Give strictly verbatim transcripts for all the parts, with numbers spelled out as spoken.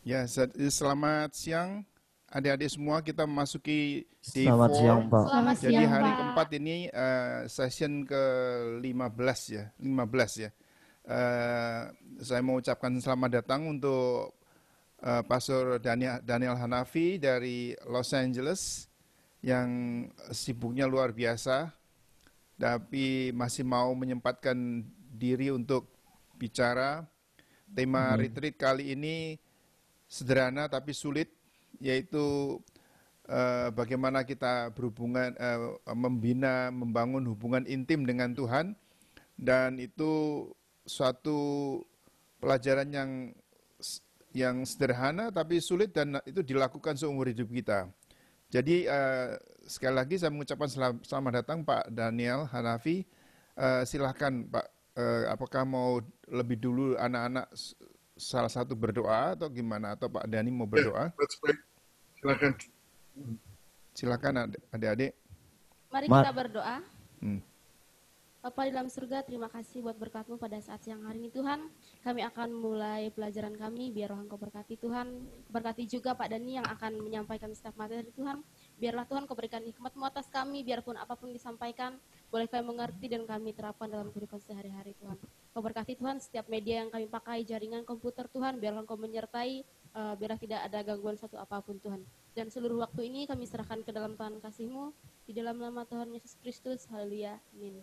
Ya, sa- selamat siang adik-adik semua. Kita memasuki day Selamat siang, four. Pak. Selamat Jadi siang, hari Pak. keempat ini eh, session ke lima belas ya, lima belas ya. Eh, saya mau ucapkan selamat datang untuk eh, Pastor Daniel, Daniel Hanafi dari Los Angeles yang sibuknya luar biasa, tapi masih mau menyempatkan diri untuk bicara. Tema Amin. retreat kali ini sederhana tapi sulit, yaitu eh, bagaimana kita berhubungan, eh, membina, membangun hubungan intim dengan Tuhan, dan itu suatu pelajaran yang yang sederhana tapi sulit dan itu dilakukan seumur hidup kita. Jadi eh, sekali lagi saya mengucapkan selam- selamat datang Pak Daniel Hanafi. Eh, silahkan Pak, eh, apakah mau lebih dulu anak-anak s- salah satu berdoa atau gimana? Atau Pak Dani mau Ya, berdoa? that's baik. Silakan. Silakan ad- adik-adik. Mari Ma kita berdoa. Hmm. Bapa di dalam surga, terima kasih buat berkat-Mu pada saat siang hari ini Tuhan. Kami akan mulai pelajaran kami, biar Roh Engkau berkati Tuhan. Berkati juga Pak Dani yang akan menyampaikan setiap materi Tuhan. Biarlah Tuhan Kau berikan hikmat-Mu atas kami, biarpun apapun disampaikan, boleh kami mengerti dan kami terapkan dalam kehidupan sehari-hari Tuhan. Kau berkati Tuhan setiap media yang kami pakai, jaringan komputer Tuhan, biarlah Engkau menyertai, uh, biarlah tidak ada gangguan satu apapun Tuhan. Dan seluruh waktu ini kami serahkan ke dalam tangan kasih-Mu, di dalam nama Tuhan Yesus Kristus, haleluya, amin.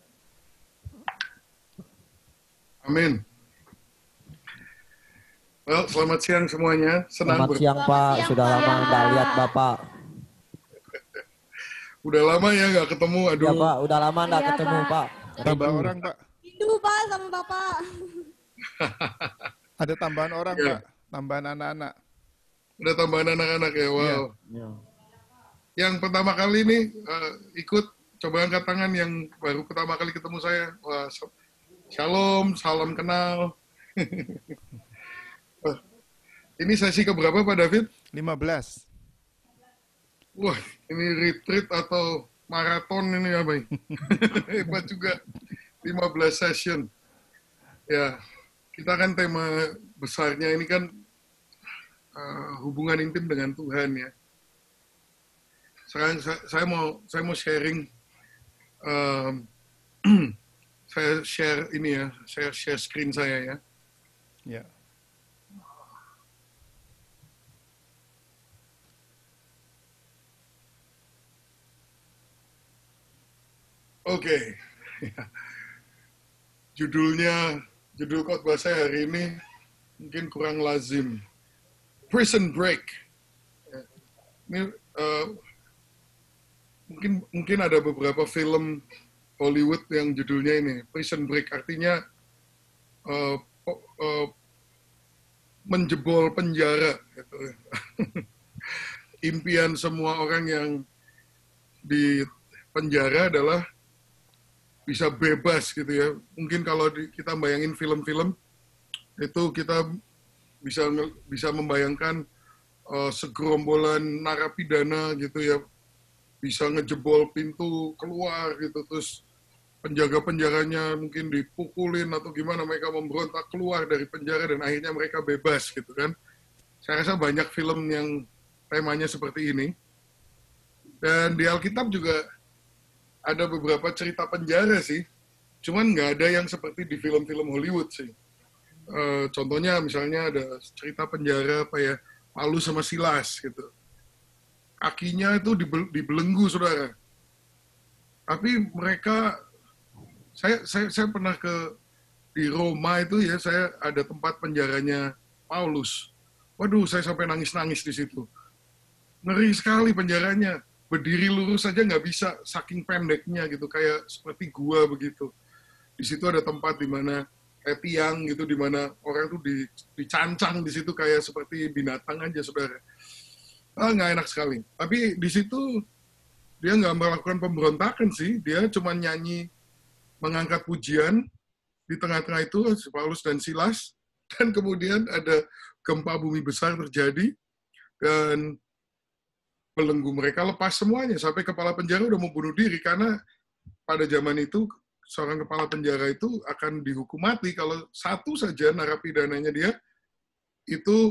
Amin. Well, selamat siang semuanya. Senang Selamat ber... siang, Selamat Pak. siang, Sudah lama Pak. nggak lihat Bapak. Udah lama ya nggak ketemu. Ya, Aduh. Pak. Udah lama nggak Iya, ketemu, Pak. Pak. Tambah Rindu. orang Pak. Rindu Pak sama Bapak. Ada tambahan orang Ya. Pak. Tambahan anak-anak. Udah tambahan anak-anak ya. Wow. Iya. Ya. Yang pertama kali nih eh, ikut, coba angkat tangan yang baru pertama kali ketemu saya. Wah, shalom, salam kenal. Wah, ini sesi keberapa Pak David? lima belas. Wah, ini retreat atau maraton ini apa ini? Hebat juga. lima belas session. Ya, kita kan tema besarnya ini kan uh, hubungan intim dengan Tuhan ya. Sekarang saya, saya mau saya mau sharing, um, saya share ini ya, saya share screen saya ya. Ya. Oke, judulnya, judul khotbah saya hari ini mungkin kurang lazim. Prison Break. Ini uh, mungkin mungkin ada beberapa film Hollywood yang judulnya ini Prison Break, artinya uh, uh, menjebol penjara. Gitu. Impian semua orang yang di penjara adalah bisa bebas gitu ya. Mungkin kalau di, kita bayangin film-film itu kita bisa bisa membayangkan uh, segerombolan narapidana gitu ya, bisa ngejebol pintu keluar gitu, terus penjaga penjaranya mungkin dipukulin atau gimana, mereka memberontak keluar dari penjara dan akhirnya mereka bebas gitu kan. Saya rasa banyak film yang temanya seperti ini. Dan di Alkitab juga ada beberapa cerita penjara sih, cuman nggak ada yang seperti di film-film Hollywood sih. Uh, contohnya misalnya ada cerita penjara apa ya, Paulus sama Silas gitu. Kakinya itu dibelenggu saudara. Tapi mereka, saya, saya saya pernah ke di Roma itu ya, saya ada tempat penjaranya Paulus. Waduh, saya sampai nangis-nangis di situ. Ngeri sekali penjaranya. Berdiri lurus saja nggak bisa, saking pendeknya gitu, kayak seperti gua begitu. Di situ ada tempat di mana kayak tiang gitu, di mana orang tuh di, dicancang di situ kayak seperti binatang aja, saudara. Ah, nggak enak sekali. Tapi di situ dia nggak melakukan pemberontakan sih, dia cuma nyanyi, mengangkat pujian di tengah-tengah itu, Paulus dan Silas, dan kemudian ada gempa bumi besar terjadi, dan belenggu mereka lepas semuanya, sampai kepala penjara udah mau bunuh diri, karena pada zaman itu seorang kepala penjara itu akan dihukum mati kalau satu saja narapidananya dia itu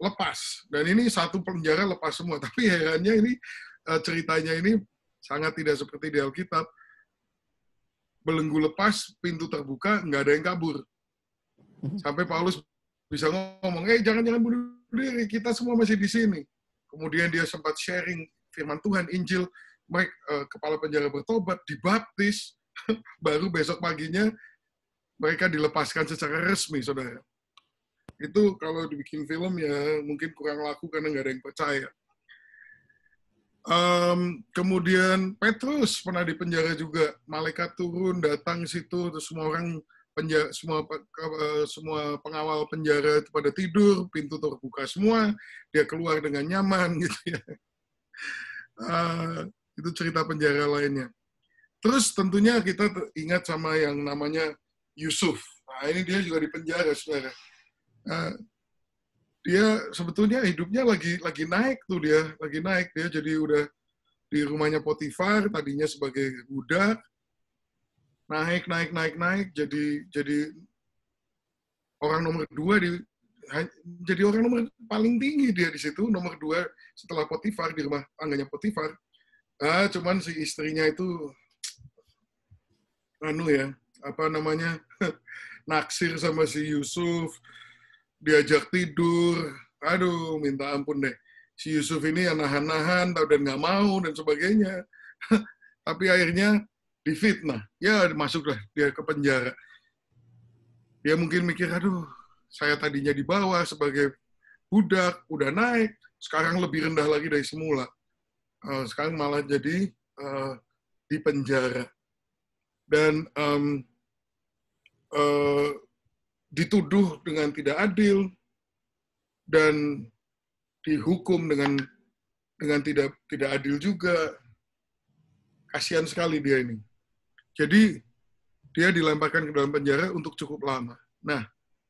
lepas. Dan ini satu penjara lepas semua. Tapi herannya ini ceritanya ini sangat tidak seperti di Alkitab. Belenggu lepas, pintu terbuka, nggak ada yang kabur. Sampai Paulus bisa ngomong, eh jangan-jangan bunuh diri, kita semua masih di sini. Kemudian dia sempat sharing firman Tuhan, Injil, mereka, eh, kepala penjara bertobat, dibaptis, baru besok paginya mereka dilepaskan secara resmi, saudara. Itu kalau dibikin film ya mungkin kurang laku karena nggak ada yang percaya. Um, kemudian Petrus pernah di penjara juga, malaikat turun datang situ, terus semua orang penjara, semua semua pengawal penjara itu pada tidur, pintu terbuka semua, dia keluar dengan nyaman gitu ya. Uh, itu cerita penjara lainnya. Terus tentunya kita ingat sama yang namanya Yusuf. Nah ini dia juga di penjara, saudara. Uh, dia sebetulnya hidupnya lagi lagi naik tuh dia, lagi naik dia jadi udah di rumahnya Potifar, tadinya sebagai budak. Naik, naik, naik, naik, jadi jadi orang nomor dua di jadi orang nomor paling tinggi dia di situ, nomor dua setelah Potifar di rumah tangganya Potifar. Ah, cuman si istrinya itu anu ya, apa namanya, naksir sama si Yusuf, diajak tidur, aduh minta ampun deh. Si Yusuf ini yang nahan-nahan dan nggak mau dan sebagainya. Tapi akhirnya difitnah, ya masuklah dia ke penjara. Dia mungkin mikir, aduh, saya tadinya di bawah sebagai budak, udah naik, sekarang lebih rendah lagi dari semula. Uh, sekarang malah jadi uh, di penjara. Dan um, uh, dituduh dengan tidak adil, dan dihukum dengan dengan tidak tidak adil juga. Kasihan sekali dia ini. Jadi, dia dilemparkan ke dalam penjara untuk cukup lama. Nah,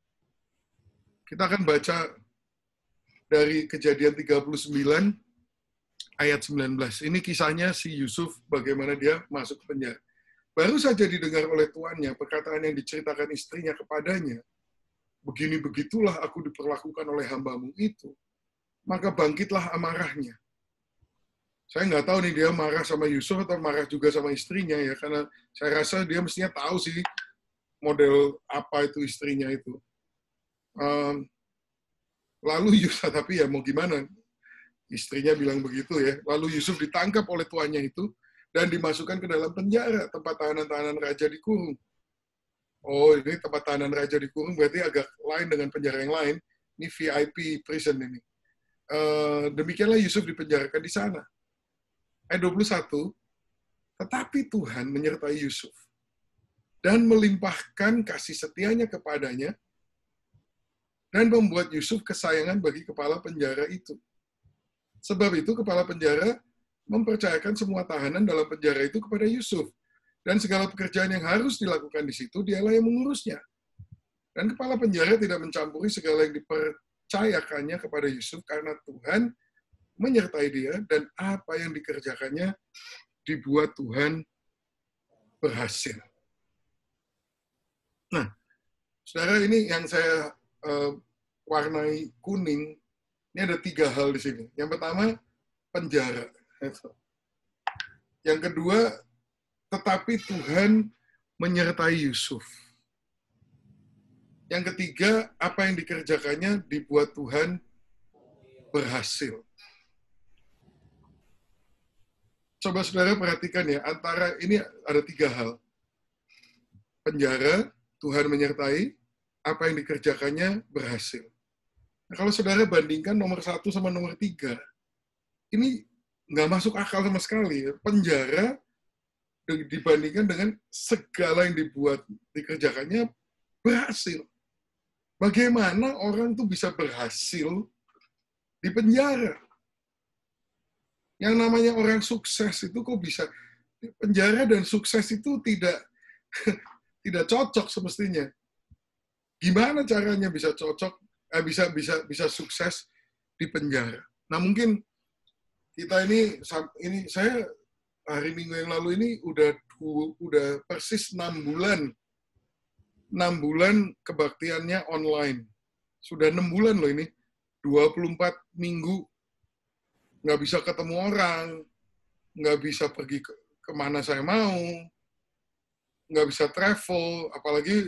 kita akan baca dari Kejadian tiga puluh sembilan, ayat sembilan belas. Ini kisahnya si Yusuf, bagaimana dia masuk ke penjara. Baru saja didengar oleh tuannya, perkataan yang diceritakan istrinya kepadanya, begini begitulah aku diperlakukan oleh hambamu itu. Maka bangkitlah amarahnya. Saya nggak tahu nih dia marah sama Yusuf atau marah juga sama istrinya ya, karena saya rasa dia mestinya tahu sih model apa itu istrinya itu. Um, lalu Yusuf, tapi ya mau gimana, istrinya bilang begitu ya. Lalu Yusuf ditangkap oleh tuannya itu dan dimasukkan ke dalam penjara, tempat tahanan-tahanan raja dikurung. Oh, ini tempat tahanan raja dikurung berarti agak lain dengan penjara yang lain. Ini V I P prison ini. Uh, demikianlah Yusuf dipenjarakan di sana. Ayat dua puluh satu, tetapi Tuhan menyertai Yusuf dan melimpahkan kasih setianya kepadanya dan membuat Yusuf kesayangan bagi kepala penjara itu. Sebab itu kepala penjara mempercayakan semua tahanan dalam penjara itu kepada Yusuf. Dan segala pekerjaan yang harus dilakukan di situ, dialah yang mengurusnya. Dan kepala penjara tidak mencampuri segala yang dipercayakannya kepada Yusuf karena Tuhan menyertai dia, dan apa yang dikerjakannya dibuat Tuhan berhasil. Nah, saudara, ini yang saya uh, warnai kuning, ini ada tiga hal di sini. Yang pertama, penjara. Yang kedua, tetapi Tuhan menyertai Yusuf. Yang ketiga, apa yang dikerjakannya dibuat Tuhan berhasil. Coba saudara perhatikan ya, antara ini ada tiga hal. Penjara, Tuhan menyertai, apa yang dikerjakannya berhasil. Nah, kalau saudara bandingkan nomor satu sama nomor tiga, ini nggak masuk akal sama sekali. Ya. Penjara dibandingkan dengan segala yang dibuat, dikerjakannya berhasil. Bagaimana orang tuh bisa berhasil di penjara? Yang namanya orang sukses itu kok bisa penjara dan sukses itu tidak tidak cocok semestinya. Gimana caranya bisa cocok, eh, bisa bisa bisa sukses di penjara? Nah mungkin kita ini ini saya hari Minggu yang lalu ini udah udah persis enam bulan enam bulan kebaktiannya online. Sudah enam bulan loh ini. dua puluh empat minggu nggak bisa ketemu orang, nggak bisa pergi ke kemana saya mau, nggak bisa travel, apalagi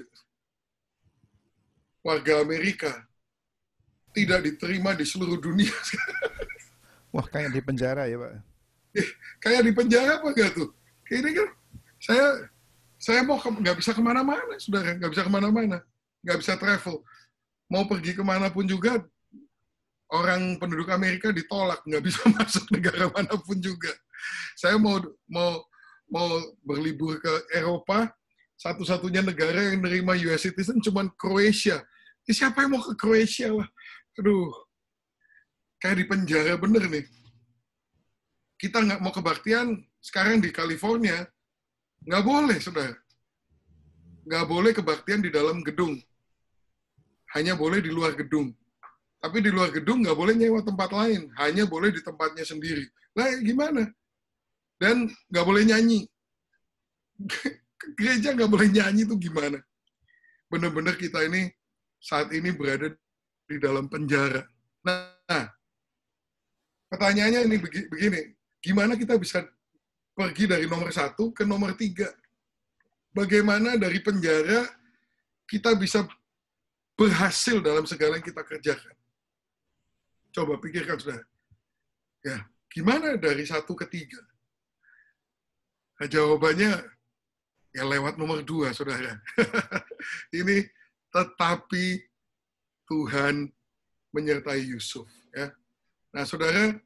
warga Amerika tidak diterima di seluruh dunia. Wah, kayak di penjara ya, Pak. Kayak di penjara apa enggak tuh? Kayak ini kan, saya saya mau ke, nggak bisa kemana-mana, saudara, nggak bisa kemana-mana, nggak bisa travel. Mau pergi kemana pun juga, orang penduduk Amerika ditolak, nggak bisa masuk negara manapun juga. Saya mau mau mau berlibur ke Eropa, satu-satunya negara yang nerima U S citizen cuma Kroasia. Ya, siapa yang mau ke Kroasia lah? Aduh, kayak di penjara bener nih. Kita nggak mau kebaktian sekarang di California, nggak boleh, saudara. Nggak boleh kebaktian di dalam gedung. Hanya boleh di luar gedung. Tapi di luar gedung nggak boleh nyewa tempat lain. Hanya boleh di tempatnya sendiri. Lah gimana? Dan nggak boleh nyanyi. Gereja nggak boleh nyanyi itu gimana? Benar-benar kita ini saat ini berada di dalam penjara. Nah, pertanyaannya ini begini. Gimana kita bisa pergi dari nomor satu ke nomor tiga? Bagaimana dari penjara kita bisa berhasil dalam segala yang kita kerjakan? Coba pikirkan, saudara. Ya, gimana dari satu ke tiga? Nah, jawabannya ya lewat nomor dua, saudara. Ini tetapi Tuhan menyertai Yusuf. Ya. Nah, saudara,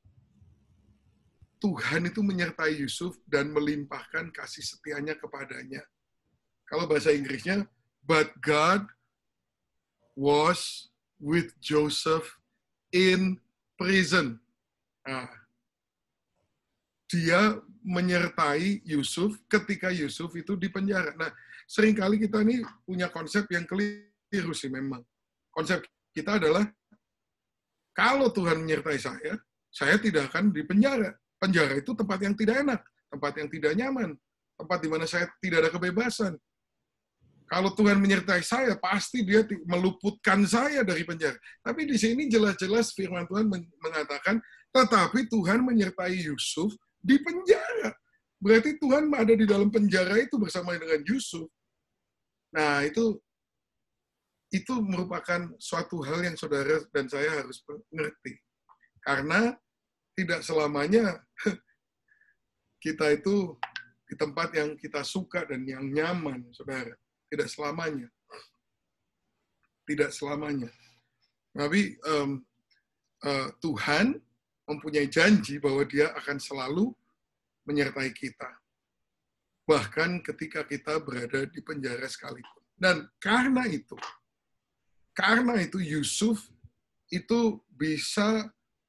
Tuhan itu menyertai Yusuf dan melimpahkan kasih setianya kepadanya. Kalau bahasa Inggrisnya, but God was with Joseph in prison. Nah, dia menyertai Yusuf ketika Yusuf itu di penjara. Nah, seringkali kita ini punya konsep yang keliru sih memang. Konsep kita adalah, kalau Tuhan menyertai saya, saya tidak akan di penjara. Penjara itu tempat yang tidak enak, tempat yang tidak nyaman, tempat di mana saya tidak ada kebebasan. Kalau Tuhan menyertai saya, pasti dia meluputkan saya dari penjara. Tapi di sini jelas-jelas firman Tuhan mengatakan, tetapi Tuhan menyertai Yusuf di penjara. Berarti Tuhan ada di dalam penjara itu bersama dengan Yusuf. Nah, itu itu merupakan suatu hal yang saudara dan saya harus mengerti. Karena tidak selamanya kita itu di tempat yang kita suka dan yang nyaman, saudara. Tidak selamanya. Tidak selamanya. Tapi um, uh, Tuhan mempunyai janji bahwa dia akan selalu menyertai kita. Bahkan ketika kita berada di penjara sekalipun. Dan karena itu, karena itu Yusuf itu bisa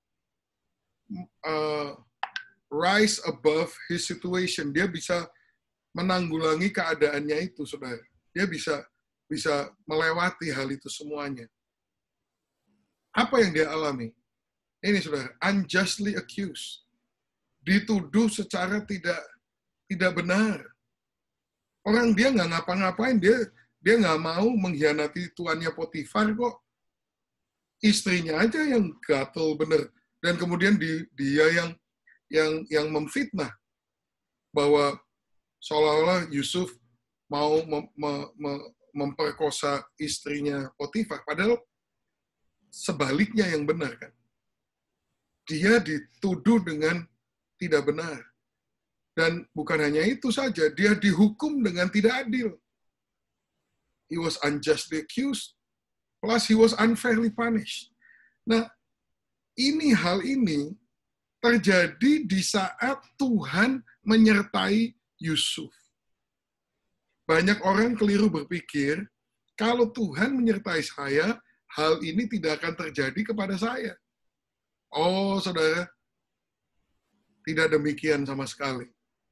uh, rise above his situation. Dia bisa menanggulangi keadaannya itu, saudara. Dia bisa bisa melewati hal itu semuanya. Apa yang dia alami? Ini, saudara, unjustly accused. Dituduh secara tidak tidak benar. Orang dia nggak ngapa-ngapain, dia dia nggak mau mengkhianati tuannya Potifar kok. Istrinya aja yang gatel bener. Dan kemudian di, dia yang yang yang memfitnah bahwa seolah-olah Yusuf mau mem, mem, mem, memperkosa istrinya Potifar. Padahal sebaliknya yang benar kan. Dia dituduh dengan tidak benar. Dan bukan hanya itu saja, dia dihukum dengan tidak adil. He was unjustly accused, plus he was unfairly punished. Nah, ini hal ini terjadi di saat Tuhan menyertai Yusuf. Banyak orang keliru berpikir, kalau Tuhan menyertai saya, hal ini tidak akan terjadi kepada saya. Oh, saudara, tidak demikian sama sekali.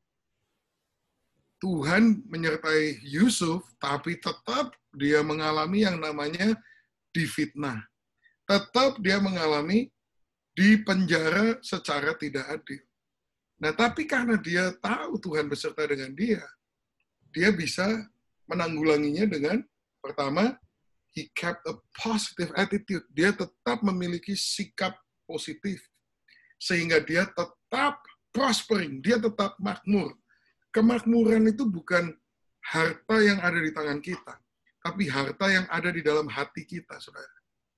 Tuhan menyertai Yusuf, tapi tetap dia mengalami yang namanya difitnah. Tetap dia mengalami dipenjara secara tidak adil. Nah, tapi karena dia tahu Tuhan beserta dengan dia, dia bisa menanggulanginya dengan, pertama, he kept a positive attitude. Dia tetap memiliki sikap positif. Sehingga dia tetap prospering, dia tetap makmur. Kemakmuran itu bukan harta yang ada di tangan kita, tapi harta yang ada di dalam hati kita, saudara.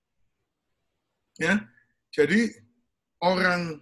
Ya, jadi orang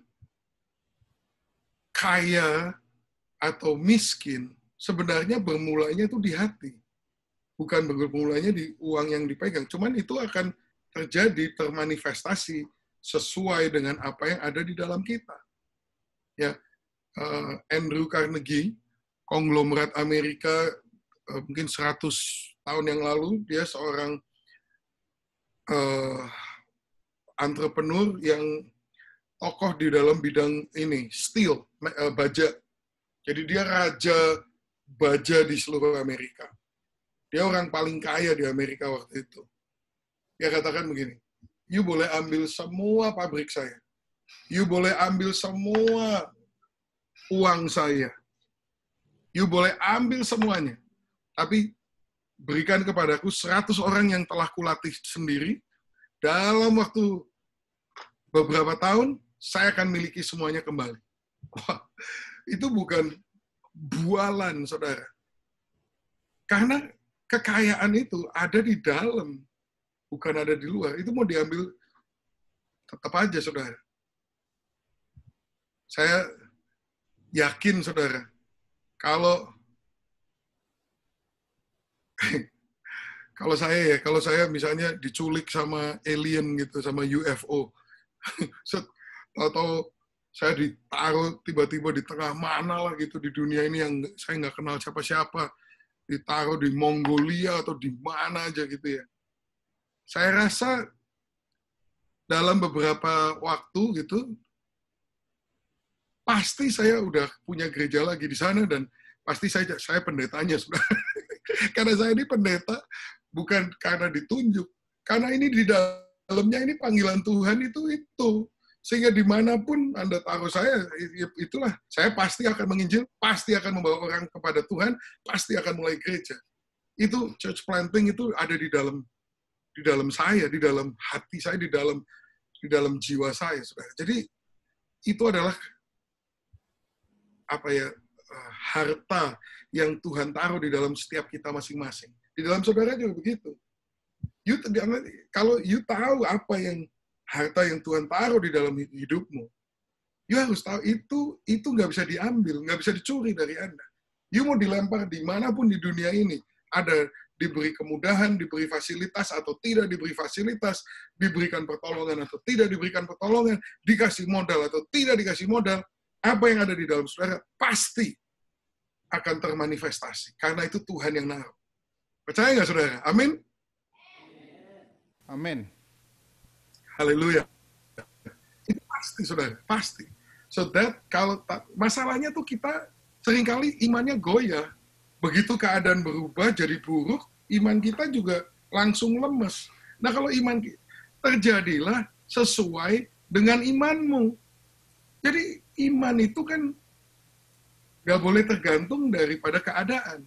kaya atau miskin sebenarnya bermulanya itu di hati, bukan bermulanya di uang yang dipegang. Cuman itu akan terjadi, termanifestasi sesuai dengan apa yang ada di dalam kita. Ya, uh, Andrew Carnegie, konglomerat Amerika, uh, mungkin seratus tahun yang lalu, dia seorang uh, entrepreneur yang tokoh di dalam bidang ini, steel, uh, baja. Jadi dia raja baja di seluruh Amerika. Dia orang paling kaya di Amerika waktu itu. Dia katakan begini, you boleh ambil semua pabrik saya. You boleh ambil semua uang saya. You boleh ambil semuanya. Tapi berikan kepadaku seratus orang yang telah kulatih sendiri. Dalam waktu beberapa tahun, saya akan miliki semuanya kembali. Wah, itu bukan bualan, saudara. Karena kekayaan itu ada di dalam, bukan ada di luar. Itu mau diambil tetap aja, saudara. Saya yakin, saudara, kalau kalau saya ya, kalau saya misalnya diculik sama alien gitu, sama U F O, atau saya ditaruh tiba-tiba di tengah mana lah gitu di dunia ini yang saya nggak kenal siapa-siapa, ditaruh di Mongolia atau di mana aja gitu ya. Saya rasa dalam beberapa waktu gitu, pasti saya udah punya gereja lagi di sana dan pasti saya saya pendetanya sudah. Karena saya ini pendeta bukan karena ditunjuk, karena ini di dalamnya ini panggilan Tuhan itu itu. Sehingga dimanapun Anda taruh saya, itulah, saya pasti akan menginjil, pasti akan membawa orang kepada Tuhan, pasti akan mulai gereja. Itu church planting itu ada di dalam di dalam saya, di dalam hati saya, di dalam di dalam jiwa saya, saudara. Jadi itu adalah apa ya, harta yang Tuhan taruh di dalam setiap kita masing-masing. Di dalam saudara juga begitu. You, kalau you tahu apa yang harta yang Tuhan taruh di dalam hidupmu, you harus tahu itu itu nggak bisa diambil, nggak bisa dicuri dari Anda. You mau dilempar dimanapun di dunia ini, ada diberi kemudahan, diberi fasilitas atau tidak diberi fasilitas, diberikan pertolongan atau tidak diberikan pertolongan, dikasih modal atau tidak dikasih modal, apa yang ada di dalam saudara pasti akan termanifestasi. Karena itu Tuhan yang naruh. Percaya nggak saudara? Amin? Amin. Haleluya. Itu pasti, saudara. Pasti. So that, kalau masalahnya tuh kita seringkali imannya goyah. Begitu keadaan berubah jadi buruk, iman kita juga langsung lemes. Nah kalau iman terjadilah sesuai dengan imanmu. Jadi iman itu kan gak boleh tergantung daripada keadaan.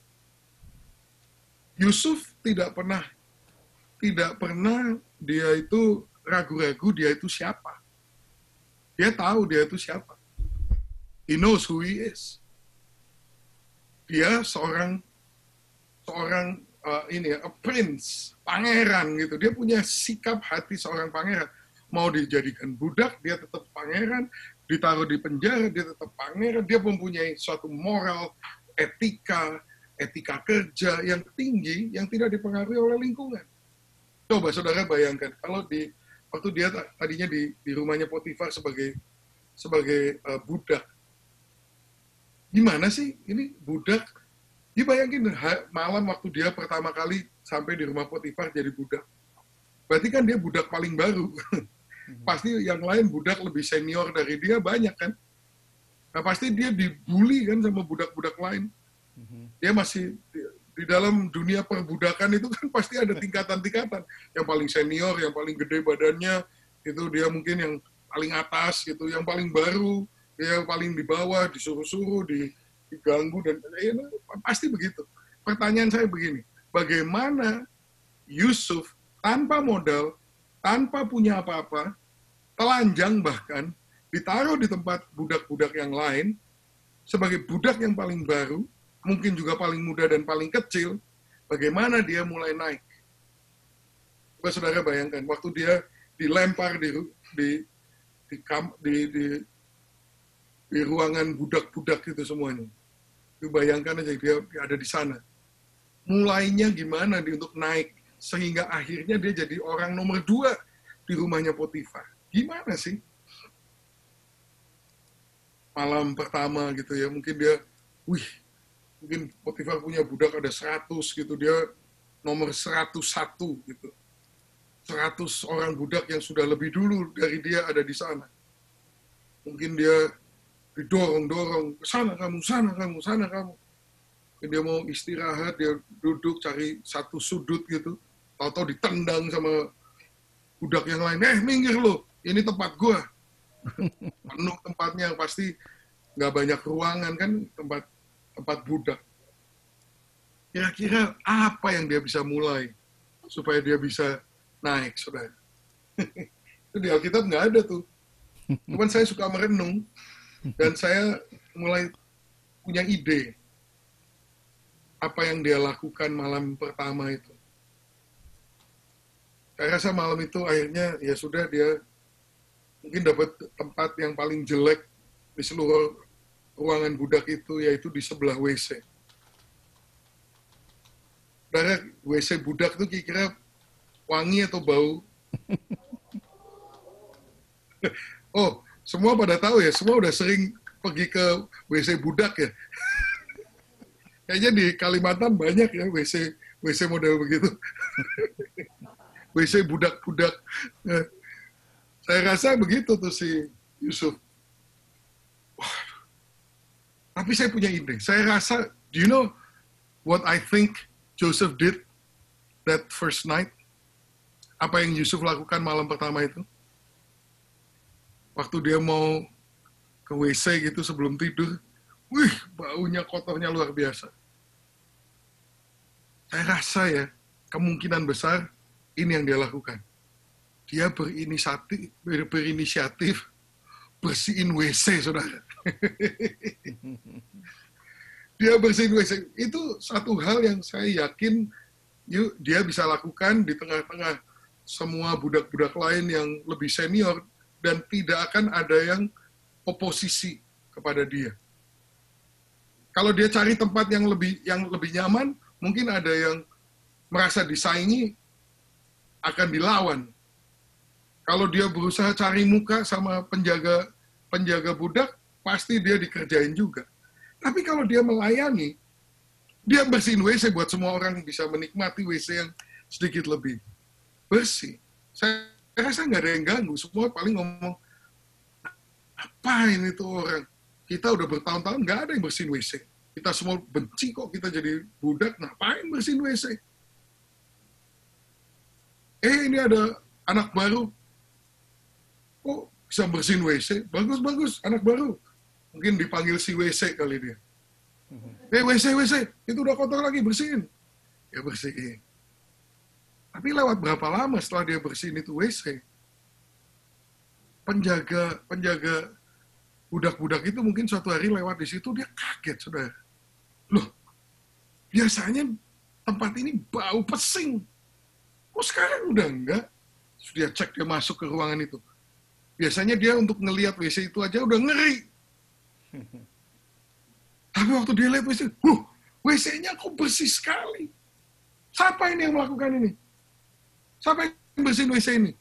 Yusuf tidak pernah tidak pernah dia itu ragu-ragu dia itu siapa. Dia tahu dia itu siapa. He knows who he is. Dia seorang seorang uh, ini ya, a prince, pangeran gitu. Dia punya sikap hati seorang pangeran. Mau dijadikan budak, dia tetap pangeran. Ditaruh di penjara, dia tetap pangeran. Dia mempunyai suatu moral, etika, etika kerja yang tinggi, yang tidak dipengaruhi oleh lingkungan. Coba saudara bayangkan, kalau di waktu dia tadinya di, di rumahnya Potifar sebagai sebagai uh, budak, gimana sih ini budak? Dibayangin malam waktu dia pertama kali sampai di rumah Potifar jadi budak. Berarti kan dia budak paling baru. Pasti yang lain budak lebih senior dari dia banyak kan. Nah pasti dia dibully kan sama budak-budak lain. Dia masih di, di dalam dunia perbudakan itu kan pasti ada tingkatan-tingkatan. Yang paling senior, yang paling gede badannya, itu dia mungkin yang paling atas gitu, yang paling baru, dia yang paling di bawah, disuruh-suruh, diganggu, dan ya, pasti begitu. Pertanyaan saya begini, bagaimana Yusuf tanpa modal, tanpa punya apa-apa, telanjang bahkan, ditaruh di tempat budak-budak yang lain, sebagai budak yang paling baru, mungkin juga paling muda dan paling kecil, bagaimana dia mulai naik. Coba saudara bayangkan, waktu dia dilempar di di di, di, di, di ruangan budak-budak itu semuanya. Bayangkan aja dia ada di sana. Mulainya gimana dia untuk naik, sehingga akhirnya dia jadi orang nomor dua di rumahnya Potifar. Gimana sih? Malam pertama gitu ya, mungkin dia, wih, mungkin Potifar punya budak ada seratus gitu, dia nomor seratus satu gitu. seratus orang budak yang sudah lebih dulu dari dia ada di sana. Mungkin dia didorong-dorong, sana kamu, sana kamu, sana kamu. Dia mau istirahat, dia duduk cari satu sudut gitu, tahu-tahu ditendang sama budak yang lain, eh minggir lo, ini tempat gua. Penuh tempatnya, pasti nggak banyak ruangan kan, tempat tempat budak. Kira-kira apa yang dia bisa mulai supaya dia bisa naik, saudara? Itu di Alkitab nggak ada tuh. Cuman saya suka merenung, dan saya mulai punya ide apa yang dia lakukan malam pertama itu. Saya rasa malam itu akhirnya ya sudah, dia mungkin dapat tempat yang paling jelek di seluruh ruangan budak itu, yaitu di sebelah W C. Karena W C budak itu kira-kira wangi atau bau? Oh, semua pada tahu ya, semua udah sering pergi ke W C budak ya. Kayaknya di Kalimantan banyak ya W C W C model begitu. W C budak-budak. Nah, saya rasa begitu tuh si Yusuf. Wah. Tapi saya punya ide. Saya rasa, do you know what I think Joseph did that first night? Apa yang Yusuf lakukan malam pertama itu? Waktu dia mau ke W C gitu sebelum tidur, wih, baunya kotornya luar biasa. Saya rasa ya, kemungkinan besar ini yang dia lakukan. Dia berinisiatif, berinisiatif bersihin W C, saudara. Dia bersihin W C. Itu satu hal yang saya yakin yuk, dia bisa lakukan di tengah-tengah semua budak-budak lain yang lebih senior, dan tidak akan ada yang oposisi kepada dia. Kalau dia cari tempat yang lebih yang lebih nyaman, mungkin ada yang merasa disaingi, akan dilawan. Kalau dia berusaha cari muka sama penjaga penjaga budak, pasti dia dikerjain juga. Tapi kalau dia melayani, dia bersihin W C buat semua orang bisa menikmati W C yang sedikit lebih bersih. Saya rasa nggak ada yang ganggu, semua paling ngomong, apain itu orang? Kita udah bertahun-tahun nggak ada yang bersihin W C. Kita semua benci kok kita jadi budak, ngapain bersihin W C? Eh, ini ada anak baru. Oh, bisa bersihin W C? Bagus-bagus, anak baru. Mungkin dipanggil si W C kali dia. Eh, W C, W C, itu udah kotor lagi, bersihin. Ya bersihin. Tapi lewat berapa lama setelah dia bersihin itu W C? Penjaga, penjaga budak-budak itu mungkin suatu hari lewat di situ, dia kaget, saudara. Loh, biasanya tempat ini bau pesing. Kok sekarang udah enggak? Dia cek, dia masuk ke ruangan itu. Biasanya dia untuk ngelihat W C itu aja udah ngeri. Tapi waktu dia lihat W C, huh, W C-nya kok bersih sekali. Siapa ini yang melakukan ini? Siapa yang bersihin W C ini?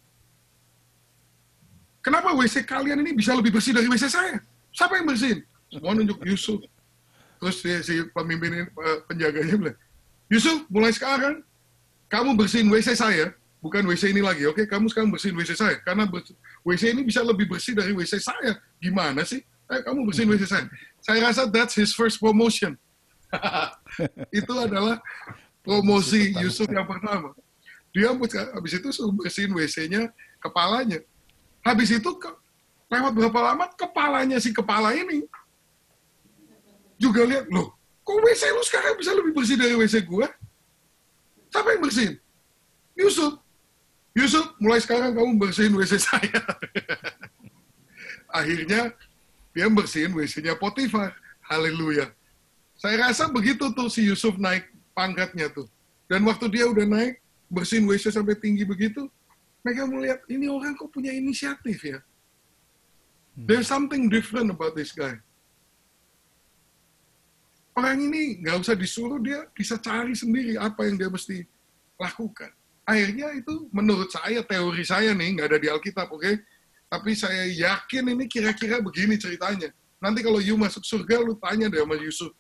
Kenapa W C kalian ini bisa lebih bersih dari W C saya? Siapa yang bersihin? Semua nunjuk Yusuf. Terus si, si pemimpin penjaganya bilang, Yusuf, mulai sekarang, kamu bersihin W C saya, bukan W C ini lagi, oke? Kamu sekarang bersihin W C saya, karena W C ini bisa lebih bersih dari W C saya. Gimana sih? Eh, kamu bersihin W C saya. Saya rasa that's his first promotion. Itu adalah promosi Yusuf yang pertama. Dia habis itu suruh bersihin W C-nya kepalanya. Habis itu ke, lewat berapa lama kepalanya si kepala ini juga lihat, loh, kok W C lu sekarang bisa lebih bersih dari W C gua? Siapa yang bersihin? Yusuf, Yusuf, mulai sekarang kamu bersihin W C saya. Akhirnya dia bersihin W C-nya Potifar. Haleluya. Saya rasa begitu tuh si Yusuf naik pangkatnya tuh. Dan waktu dia udah naik, bersihin W C sampai tinggi begitu, mereka melihat, ini orang kok punya inisiatif ya. There's something different about this guy. Orang ini nggak usah disuruh, dia bisa cari sendiri apa yang dia mesti lakukan. Akhirnya itu menurut saya, teori saya nih, nggak ada di Alkitab, oke? Okay? Tapi saya yakin ini kira-kira begini ceritanya. Nanti kalau you masuk surga, lu tanya deh sama Yusuf.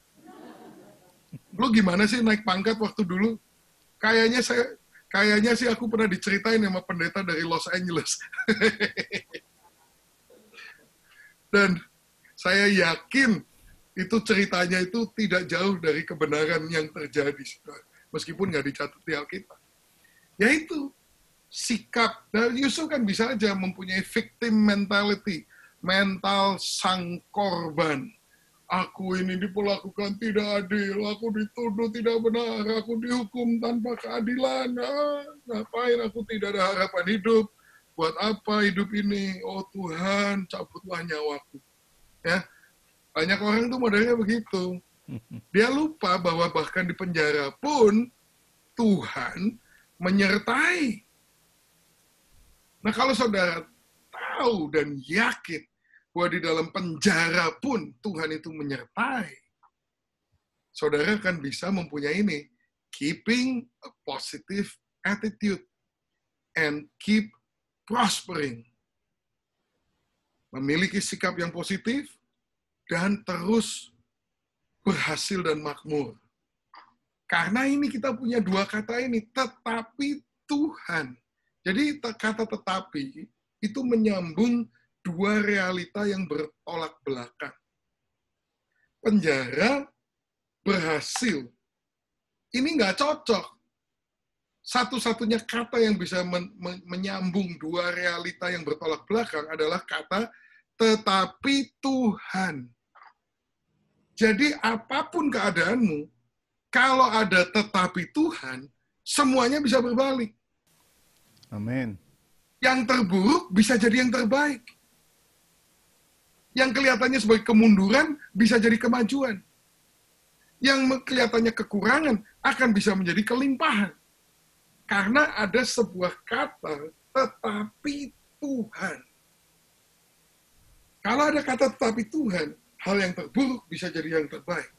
Lu gimana sih naik pangkat waktu dulu? Kayaknya saya, kayaknya sih aku pernah diceritain sama pendeta dari Los Angeles. Dan saya yakin itu ceritanya itu tidak jauh dari kebenaran yang terjadi. Meskipun nggak dicatat di Alkitab. Yaitu sikap. Nah, Yusuf kan bisa aja mempunyai victim mentality. Mental sang korban. Aku ini diperlakukan tidak adil, aku dituduh tidak benar, aku dihukum tanpa keadilan. Ah, ngapain aku tidak ada harapan hidup? Buat apa hidup ini? Oh Tuhan, cabutlah nyawaku. Ya, banyak orang tuh modelnya begitu. Dia lupa bahwa bahkan di penjara pun Tuhan menyertai. Nah kalau saudara tahu dan yakin bahwa di dalam penjara pun Tuhan itu menyertai, saudara kan bisa mempunyai ini, keeping a positive attitude and keep prospering. Memiliki sikap yang positif dan terus berhasil dan makmur. Karena ini kita punya dua kata ini, tetapi Tuhan. Jadi kata tetapi itu menyambung dua realita yang bertolak belakang. Penjara berhasil. Ini nggak cocok. Satu-satunya kata yang bisa men- men- menyambung dua realita yang bertolak belakang adalah kata tetapi Tuhan. Jadi apapun keadaanmu, kalau ada tetapi Tuhan, semuanya bisa berbalik. Amin. Yang terburuk bisa jadi yang terbaik. Yang kelihatannya sebagai kemunduran bisa jadi kemajuan. Yang kelihatannya kekurangan akan bisa menjadi kelimpahan. Karena ada sebuah kata, tetapi Tuhan. Kalau ada kata tetapi Tuhan, hal yang terburuk bisa jadi yang terbaik.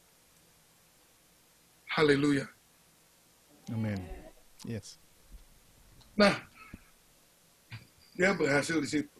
Haleluya. Amin. Yes. Nah, dia berhasil di situ.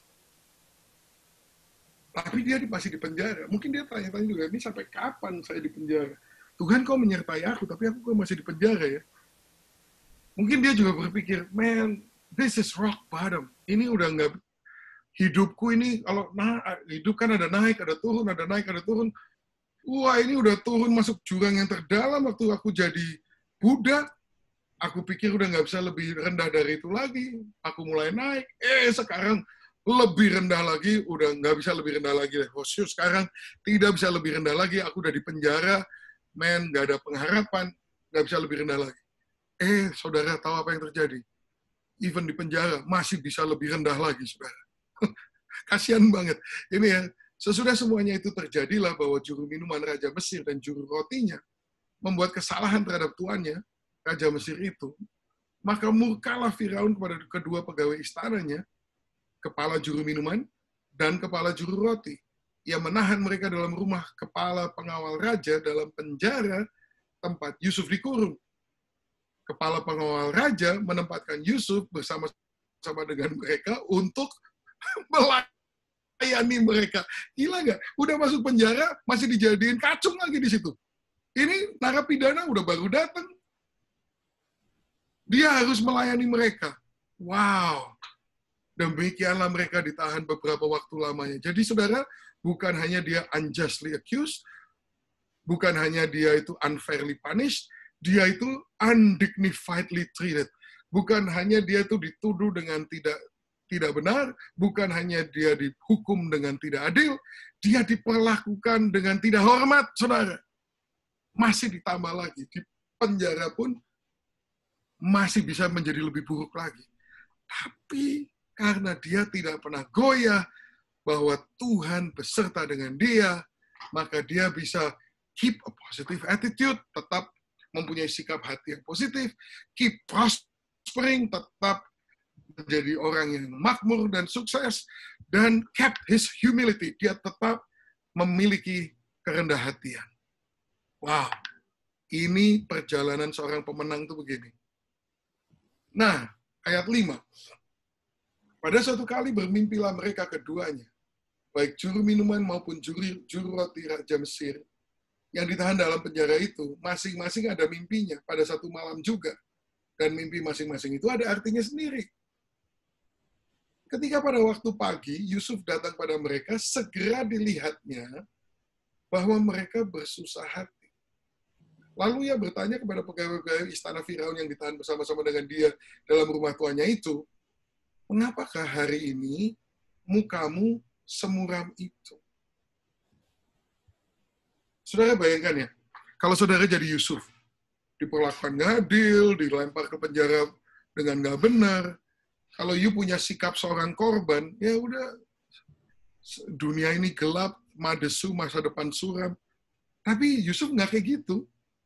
Tapi dia masih di penjara. Mungkin dia tanya-tanya juga, ini sampai kapan saya di penjara? Tuhan kau menyertai aku, tapi aku kok masih di penjara ya? Mungkin dia juga berpikir, man, this is rock bottom. Ini udah nggak, hidupku ini, kalau nah, hidup kan ada naik, ada turun, ada naik, ada turun. Wah, ini udah turun masuk jurang yang terdalam waktu aku jadi Buddha. Aku pikir udah nggak bisa lebih rendah dari itu lagi. Aku mulai naik. Eh, sekarang lebih rendah lagi, udah nggak bisa lebih rendah lagi. Hosio sekarang tidak bisa lebih rendah lagi, aku udah di penjara, men, nggak ada pengharapan, nggak bisa lebih rendah lagi. Eh, saudara tahu apa yang terjadi? Even di penjara, masih bisa lebih rendah lagi, saudara. Kasian banget. Ini ya, sesudah semuanya itu terjadilah bahwa juru minuman Raja Mesir dan juru rotinya membuat kesalahan terhadap tuannya, Raja Mesir itu, maka murkalah Firaun kepada kedua pegawai istananya, kepala juru minuman, dan kepala juru roti. Ia menahan mereka dalam rumah kepala pengawal raja dalam penjara tempat Yusuf dikurung. Kepala pengawal raja menempatkan Yusuf bersama-sama dengan mereka untuk melayani mereka. Gila nggak? Udah masuk penjara, masih dijadiin kacung lagi di situ. Ini narapidana udah baru datang. Dia harus melayani mereka. Wow. Demikianlah mereka ditahan beberapa waktu lamanya. Jadi saudara, bukan hanya dia unjustly accused, bukan hanya dia itu unfairly punished, dia itu undignifiedly treated. Bukan hanya dia itu dituduh dengan tidak tidak benar, bukan hanya dia dihukum dengan tidak adil, dia diperlakukan dengan tidak hormat, saudara. Masih ditambah lagi, di penjara pun masih bisa menjadi lebih buruk lagi. Tapi karena dia tidak pernah goyah bahwa Tuhan beserta dengan dia, maka dia bisa keep a positive attitude, tetap mempunyai sikap hati yang positif, keep prospering, tetap menjadi orang yang makmur dan sukses, dan kept his humility, dia tetap memiliki kerendah hatian. Wow, ini perjalanan seorang pemenang itu begini. Nah, ayat lima. Pada suatu kali bermimpilah mereka keduanya, baik juru minuman maupun juru, juru roti Raja Mesir, yang ditahan dalam penjara itu, masing-masing ada mimpinya pada satu malam juga. Dan mimpi masing-masing itu ada artinya sendiri. Ketika pada waktu pagi, Yusuf datang pada mereka, segera dilihatnya bahwa mereka bersusah hati. Lalu ia bertanya kepada pegawai-pegawai istana Firaun yang ditahan bersama-sama dengan dia dalam rumah tuannya itu, mengapakah hari ini mukamu semuram itu? Saudara bayangkan ya, kalau saudara jadi Yusuf, diperlakukan nggak adil, dilempar ke penjara dengan nggak benar, kalau you punya sikap seorang korban, ya udah, dunia ini gelap, madesu, masa depan suram. Tapi Yusuf nggak kayak gitu.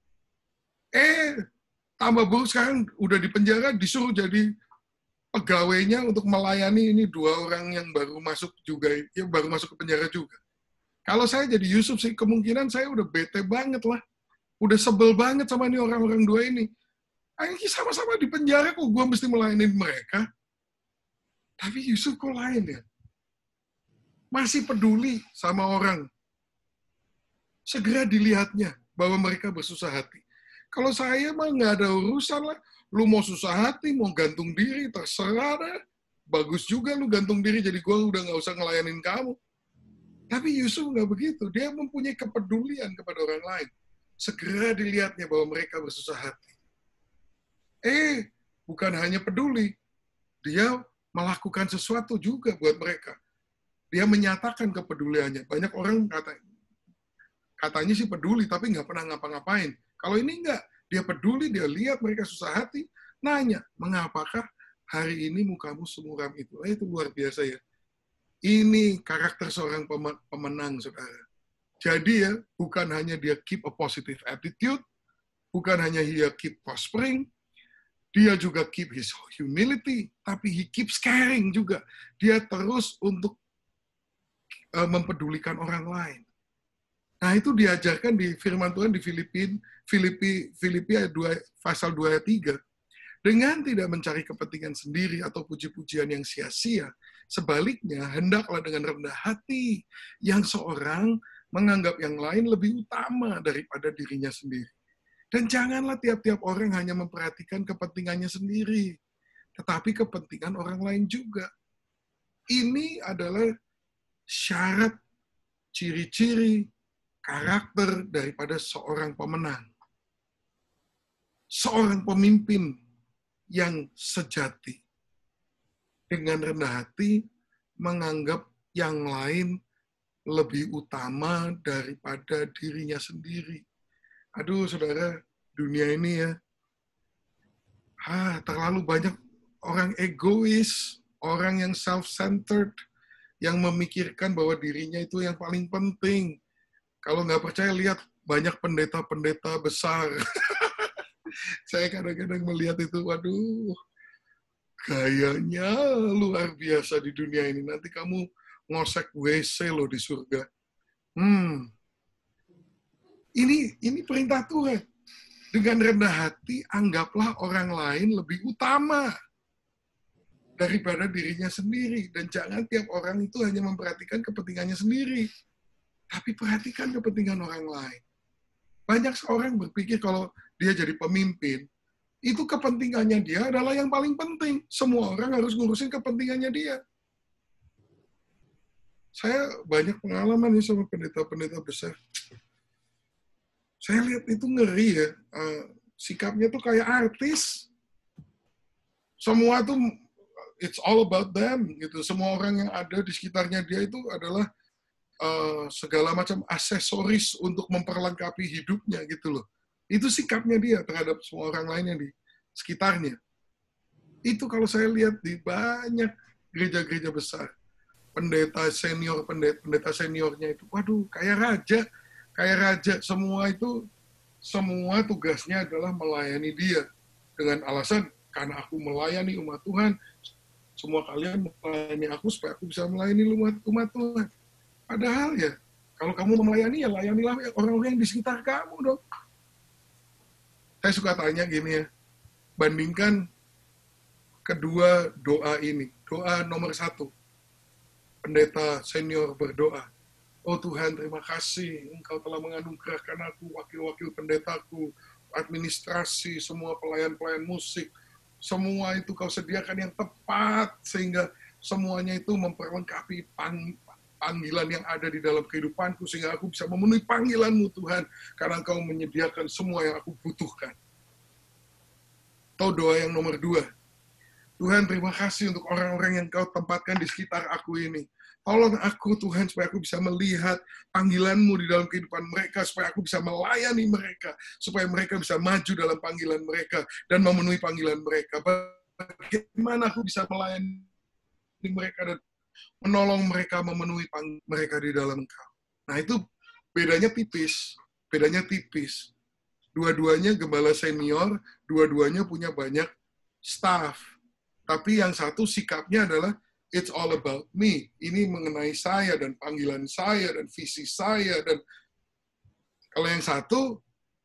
Eh, tambah buruk sekarang udah di penjara, disuruh jadi pegawainya untuk melayani ini dua orang yang baru masuk juga, yang baru masuk ke penjara juga. Kalau saya jadi Yusuf sih, kemungkinan saya udah bete banget lah. Udah sebel banget sama ini orang-orang dua ini. Akhirnya sama-sama di penjara kok gue mesti melayani mereka. Tapi Yusuf kok lain ya? Masih peduli sama orang. Segera dilihatnya bahwa mereka bersusah hati. Kalau saya mah nggak ada urusan lah. Lu mau susah hati, mau gantung diri, terserah dah. Bagus juga lu gantung diri, jadi gue udah nggak usah ngelayanin kamu. Tapi Yusuf nggak begitu. Dia mempunyai kepedulian kepada orang lain. Segera dilihatnya bahwa mereka bersusah hati. Eh, bukan hanya peduli. Dia melakukan sesuatu juga buat mereka. Dia menyatakan kepeduliannya. Banyak orang kata, katanya sih peduli, tapi nggak pernah ngapa-ngapain. Kalau ini nggak, dia peduli, dia lihat mereka susah hati, nanya, mengapakah hari ini mukamu semuram itu? Eh, itu luar biasa ya. Ini karakter seorang pemenang, saudara. Jadi ya, bukan hanya dia keep a positive attitude, bukan hanya dia keep prospering, dia juga keep his humility, tapi he keeps caring juga. Dia terus untuk uh, mempedulikan orang lain. Nah, itu diajarkan di firman Tuhan di Filipin, Filipi, Filipi ayat dua, pasal dua ayat tiga. Dengan tidak mencari kepentingan sendiri atau puji-pujian yang sia-sia, sebaliknya hendaklah dengan rendah hati yang seorang menganggap yang lain lebih utama daripada dirinya sendiri. Dan janganlah tiap-tiap orang hanya memperhatikan kepentingannya sendiri, tetapi kepentingan orang lain juga. Ini adalah syarat, ciri-ciri, karakter daripada seorang pemenang. Seorang pemimpin yang sejati. Dengan rendah hati, menganggap yang lain lebih utama daripada dirinya sendiri. Aduh, saudara, dunia ini ya, ah, terlalu banyak orang egois, orang yang self-centered, yang memikirkan bahwa dirinya itu yang paling penting. Kalau nggak percaya, lihat banyak pendeta-pendeta besar. Saya kadang-kadang melihat itu, waduh, gayanya luar biasa di dunia ini. Nanti kamu ngosek W C loh di surga. Hmm, Ini ini perintah Tuhan. Dengan rendah hati, anggaplah orang lain lebih utama daripada dirinya sendiri. Dan jangan tiap orang itu hanya memperhatikan kepentingannya sendiri. Tapi perhatikan kepentingan orang lain. Banyak orang berpikir kalau dia jadi pemimpin, itu kepentingannya dia adalah yang paling penting. Semua orang harus ngurusin kepentingannya dia. Saya banyak pengalaman nih sama pendeta-pendeta besar. Saya lihat itu ngeri ya, uh, sikapnya tuh kayak artis. Semua tuh, it's all about them, gitu. Semua orang yang ada di sekitarnya dia itu adalah uh, segala macam aksesoris untuk memperlengkapi hidupnya, gitu loh. Itu sikapnya dia terhadap semua orang lain yang di sekitarnya. Itu kalau saya lihat di banyak gereja-gereja besar, pendeta senior, pendeta, pendeta seniornya itu, waduh, kayak raja, kayak raja. Semua itu, semua tugasnya adalah melayani dia. Dengan alasan, karena aku melayani umat Tuhan, semua kalian melayani aku supaya aku bisa melayani umat, umat Tuhan. Padahal ya, kalau kamu melayani, ya layanilah orang-orang yang di sekitar kamu dong. Saya suka tanya gini ya, bandingkan kedua doa ini. Doa nomor satu, pendeta senior berdoa, oh Tuhan, terima kasih, Engkau telah menganugerahkan aku, wakil-wakil pendetaku, administrasi, semua pelayan-pelayan musik, semua itu Kau sediakan yang tepat, sehingga semuanya itu memperlengkapi pang, panggilan yang ada di dalam kehidupanku, sehingga aku bisa memenuhi panggilan-Mu Tuhan, karena Engkau menyediakan semua yang aku butuhkan. Atau doa yang nomor dua, Tuhan, terima kasih untuk orang-orang yang Kau tempatkan di sekitar aku ini. Tolong aku, Tuhan, supaya aku bisa melihat panggilan-Mu di dalam kehidupan mereka, supaya aku bisa melayani mereka, supaya mereka bisa maju dalam panggilan mereka, dan memenuhi panggilan mereka. Bagaimana aku bisa melayani mereka, dan menolong mereka memenuhi panggilan mereka di dalam Engkau. Nah, itu bedanya tipis. Bedanya tipis. Dua-duanya gembala senior, dua-duanya punya banyak staff. Tapi yang satu sikapnya adalah, it's all about me. Ini mengenai saya dan panggilan saya dan visi saya. Dan kalau yang satu,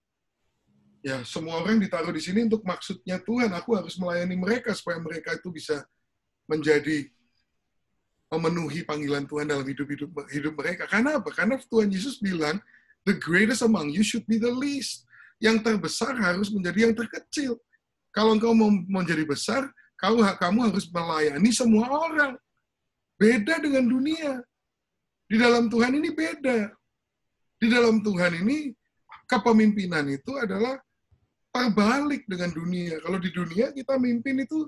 ya semua orang ditaruh di sini untuk maksudnya Tuhan. Aku harus melayani mereka supaya mereka itu bisa menjadi memenuhi panggilan Tuhan dalam hidup-hidup hidup mereka. Karena apa? Karena Tuhan Yesus bilang, the greatest among you should be the least. Yang terbesar harus menjadi yang terkecil. Kalau engkau mau menjadi besar, Kamu, kamu harus melayani semua orang. Beda dengan dunia. Di dalam Tuhan ini beda. Di dalam Tuhan ini, kepemimpinan itu adalah terbalik dengan dunia. Kalau di dunia, kita mimpin itu,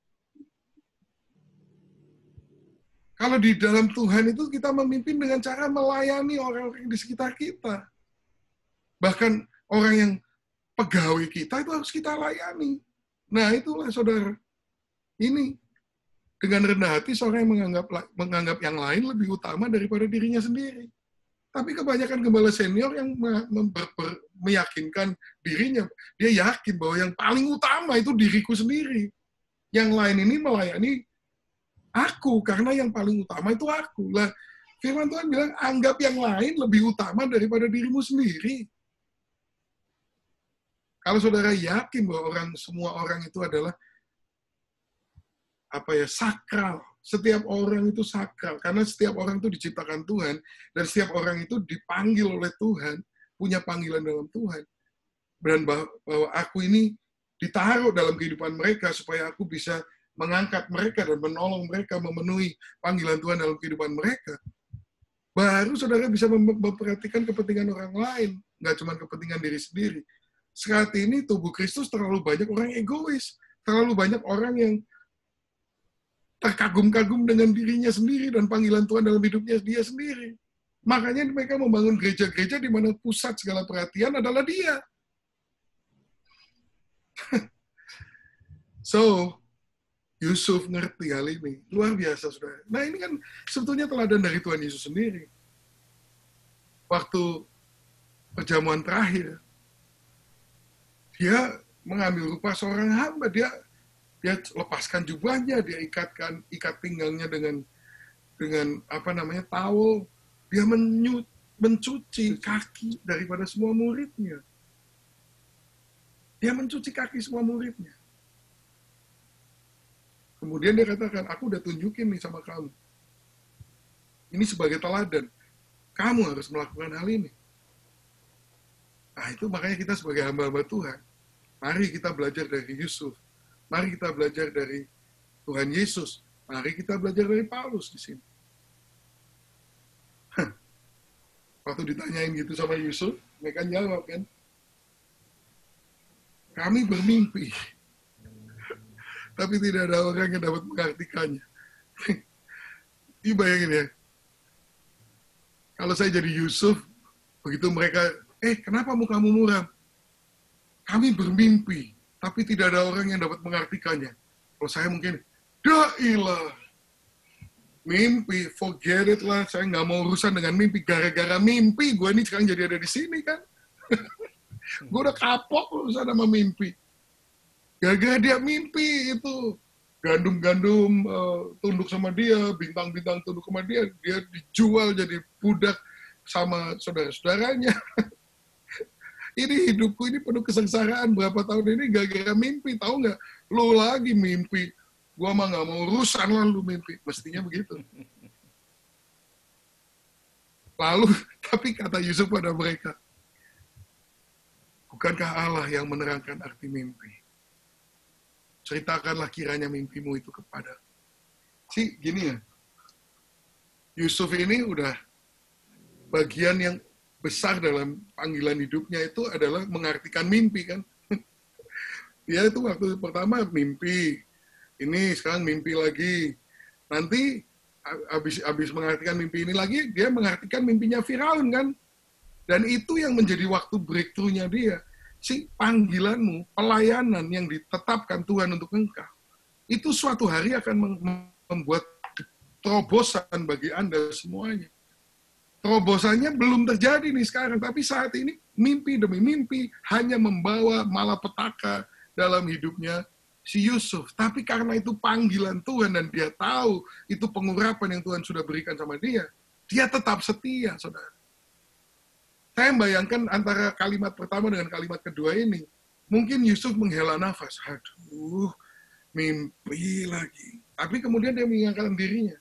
kalau di dalam Tuhan itu, kita memimpin dengan cara melayani orang-orang di sekitar kita. Bahkan orang yang pegawai kita itu harus kita layani. Nah, itulah saudara. Ini, dengan rendah hati, seorang yang menganggap, menganggap yang lain lebih utama daripada dirinya sendiri. Tapi kebanyakan gembala senior yang meyakinkan dirinya, dia yakin bahwa yang paling utama itu diriku sendiri. Yang lain ini melayani aku, karena yang paling utama itu aku. Lah, firman Tuhan bilang, anggap yang lain lebih utama daripada dirimu sendiri. Kalau saudara yakin bahwa orang semua orang itu adalah apa ya, sakral. Setiap orang itu sakral. Karena setiap orang itu diciptakan Tuhan, dan setiap orang itu dipanggil oleh Tuhan, punya panggilan dalam Tuhan. Dan bahwa aku ini ditaruh dalam kehidupan mereka, supaya aku bisa mengangkat mereka dan menolong mereka memenuhi panggilan Tuhan dalam kehidupan mereka. Baru saudara bisa memperhatikan kepentingan orang lain, nggak cuma kepentingan diri sendiri. Saat ini tubuh Kristus terlalu banyak orang egois, terlalu banyak orang yang terkagum-kagum dengan dirinya sendiri dan panggilan Tuhan dalam hidupnya dia sendiri. Makanya mereka membangun gereja-gereja di mana pusat segala perhatian adalah dia. So, Yusuf ngerti hal ini. Luar biasa, saudara. Nah, ini kan sebetulnya teladan dari Tuhan Yesus sendiri. Waktu perjamuan terakhir, dia mengambil rupa seorang hamba. Dia Dia lepaskan jubahnya, dia ikatkan ikat pinggangnya dengan dengan apa namanya towel. Dia menyu, mencuci kaki daripada semua muridnya. Dia mencuci kaki semua muridnya. Kemudian dia katakan, aku udah tunjukin nih sama kamu. Ini sebagai teladan. Kamu harus melakukan hal ini. Nah, itu makanya kita sebagai hamba-hamba Tuhan, mari kita belajar dari Yusuf. Mari kita belajar dari Tuhan Yesus. Mari kita belajar dari Paulus di sini. Waktu ditanyain gitu sama Yusuf, mereka jawab kan, kami bermimpi, tapi tidak ada orang yang dapat mengartikannya. Ini bayangin ya, kalau saya jadi Yusuf, begitu mereka, eh kenapa mukamu muram? Kami bermimpi. tapi tidak ada orang yang dapat mengartikannya. Kalau saya mungkin, dailah, mimpi, forget it lah, saya nggak mau urusan dengan mimpi. Gara-gara mimpi, gue ini sekarang jadi ada di sini kan. Gue udah kapok urusan sama mimpi. Gara-gara dia mimpi itu, gandum-gandum uh, tunduk sama dia, bintang-bintang tunduk sama dia, dia dijual jadi budak sama saudara-saudaranya. Ini hidupku ini penuh kesengsaraan berapa tahun ini gara-gara mimpi, tahu nggak? Lu lagi mimpi, gua mah nggak mau urusan lah lu mimpi, mestinya begitu. Lalu, tapi kata Yusuf pada mereka, bukankah Allah yang menerangkan arti mimpi? Ceritakanlah kiranya mimpimu itu kepada. Sih, gini ya, Yusuf ini udah bagian yang besar dalam panggilan hidupnya itu adalah mengartikan mimpi kan. Dia itu waktu pertama mimpi, ini sekarang mimpi lagi. Nanti habis habis mengartikan mimpi ini lagi, dia mengartikan mimpinya Firaun kan. Dan itu yang menjadi waktu breakthrough-nya dia. Si panggilanmu, pelayanan yang ditetapkan Tuhan untuk engkau, itu suatu hari akan membuat terobosan bagi Anda semuanya. Terobosannya belum terjadi nih sekarang, tapi saat ini mimpi demi mimpi hanya membawa malapetaka dalam hidupnya si Yusuf. Tapi karena itu panggilan Tuhan dan dia tahu itu pengurapan yang Tuhan sudah berikan sama dia, dia tetap setia, saudara. Saya bayangkan antara kalimat pertama dengan kalimat kedua ini, mungkin Yusuf menghela nafas, aduh, mimpi lagi. Tapi kemudian dia mengingatkan dirinya,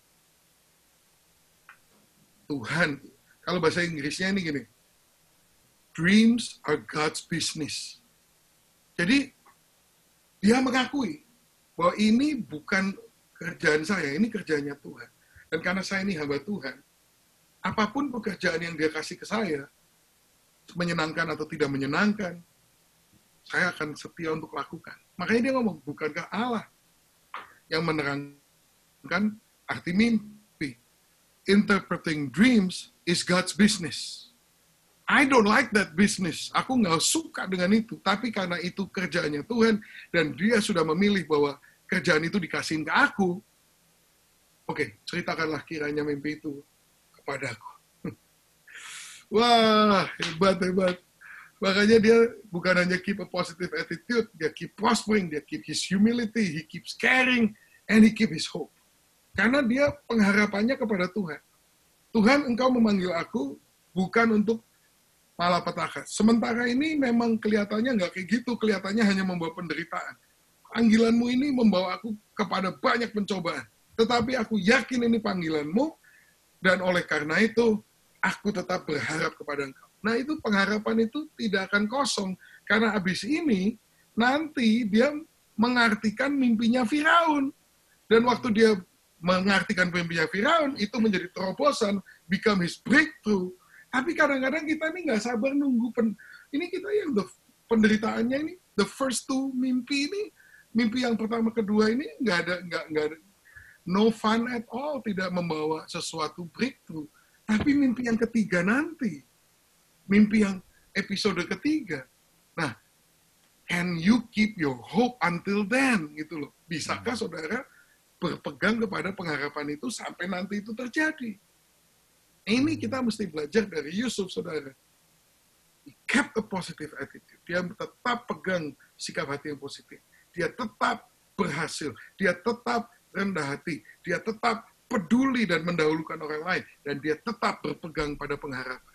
Tuhan, kalau bahasa Inggrisnya ini gini, dreams are God's business. Jadi, dia mengakui bahwa ini bukan kerjaan saya, ini kerjaannya Tuhan. Dan karena saya ini hamba Tuhan, apapun pekerjaan yang dia kasih ke saya, menyenangkan atau tidak menyenangkan, saya akan setia untuk lakukan. Makanya dia ngomong, bukankah Allah yang menerangkan arti mimpi? Interpreting dreams is God's business. I don't like that business. Aku nggak suka dengan itu. Tapi karena itu kerjaannya Tuhan, dan dia sudah memilih bahwa kerjaan itu dikasihin ke aku, oke, ceritakanlah kiranya mimpi itu kepadaku. Wah, hebat, hebat. Makanya dia bukan hanya keep a positive attitude, dia keep prospering, dia keep his humility, he keeps caring, and he keep his hope. Karena dia pengharapannya kepada Tuhan. Tuhan, engkau memanggil aku bukan untuk malapetaka. Sementara ini memang kelihatannya nggak kayak gitu, kelihatannya hanya membawa penderitaan. Panggilanmu ini membawa aku kepada banyak pencobaan. Tetapi aku yakin ini panggilanmu, dan oleh karena itu, aku tetap berharap kepada engkau. Nah itu pengharapan itu tidak akan kosong. Karena habis ini, nanti dia mengartikan mimpinya Firaun. Dan waktu dia mengartikan mimpinya Firaun, itu menjadi terobosan, become his breakthrough. Tapi kadang-kadang kita ini nggak sabar nunggu. Pen, ini kita yang the, penderitaannya ini, the first two mimpi ini, mimpi yang pertama, kedua ini, nggak ada, nggak, nggak ada, no fun at all, tidak membawa sesuatu breakthrough. Tapi mimpi yang ketiga nanti, mimpi yang episode ketiga, nah, can you keep your hope until then? Gitu loh. Bisakah saudara berpegang kepada pengharapan itu sampai nanti itu terjadi? Ini kita mesti belajar dari Yusuf, saudara. He kept a positive attitude. Dia tetap pegang sikap hati yang positif. Dia tetap berhasil. Dia tetap rendah hati. Dia tetap peduli dan mendahulukan orang lain, dan dia tetap berpegang pada pengharapan.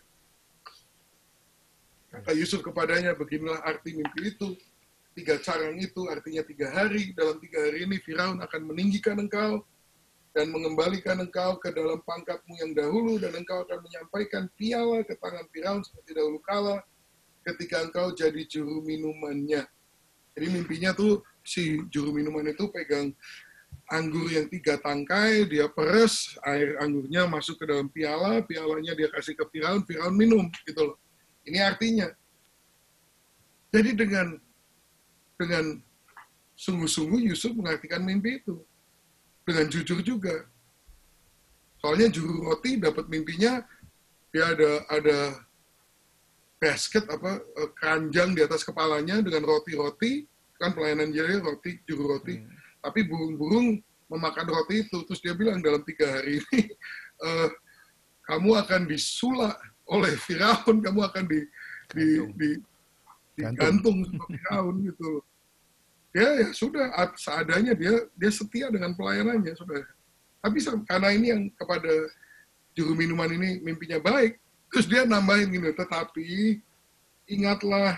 Kata Yusuf kepadanya, beginilah arti mimpi itu, tiga carang itu artinya tiga hari, dalam tiga hari ini Firaun akan meninggikan engkau, dan mengembalikan engkau ke dalam pangkatmu yang dahulu, dan engkau akan menyampaikan piala ke tangan Firaun seperti dahulu kala, ketika engkau jadi juru minumannya. Jadi mimpinya tuh, si juru minuman itu pegang anggur yang tiga tangkai, dia peres, air anggurnya masuk ke dalam piala, pialanya dia kasih ke Firaun, Firaun minum, gitu loh. Ini artinya. Jadi dengan dengan sungguh-sungguh Yusuf mengartikan mimpi itu. Dengan jujur juga. Soalnya juru roti dapat mimpinya, dia ada ada basket, apa keranjang di atas kepalanya dengan roti-roti, kan pelayanan dia roti, juru roti. Hmm. Tapi burung-burung memakan roti itu. Terus dia bilang dalam tiga hari ini, uh, kamu akan disulak oleh Firaun, kamu akan di, di, Gantung. di, digantung sama Firaun gitu. Ya, ya sudah, seadanya dia dia setia dengan pelayanannya, sudah. Tapi karena ini yang kepada juru minuman ini mimpinya baik, terus dia nambahin gini, tetapi ingatlah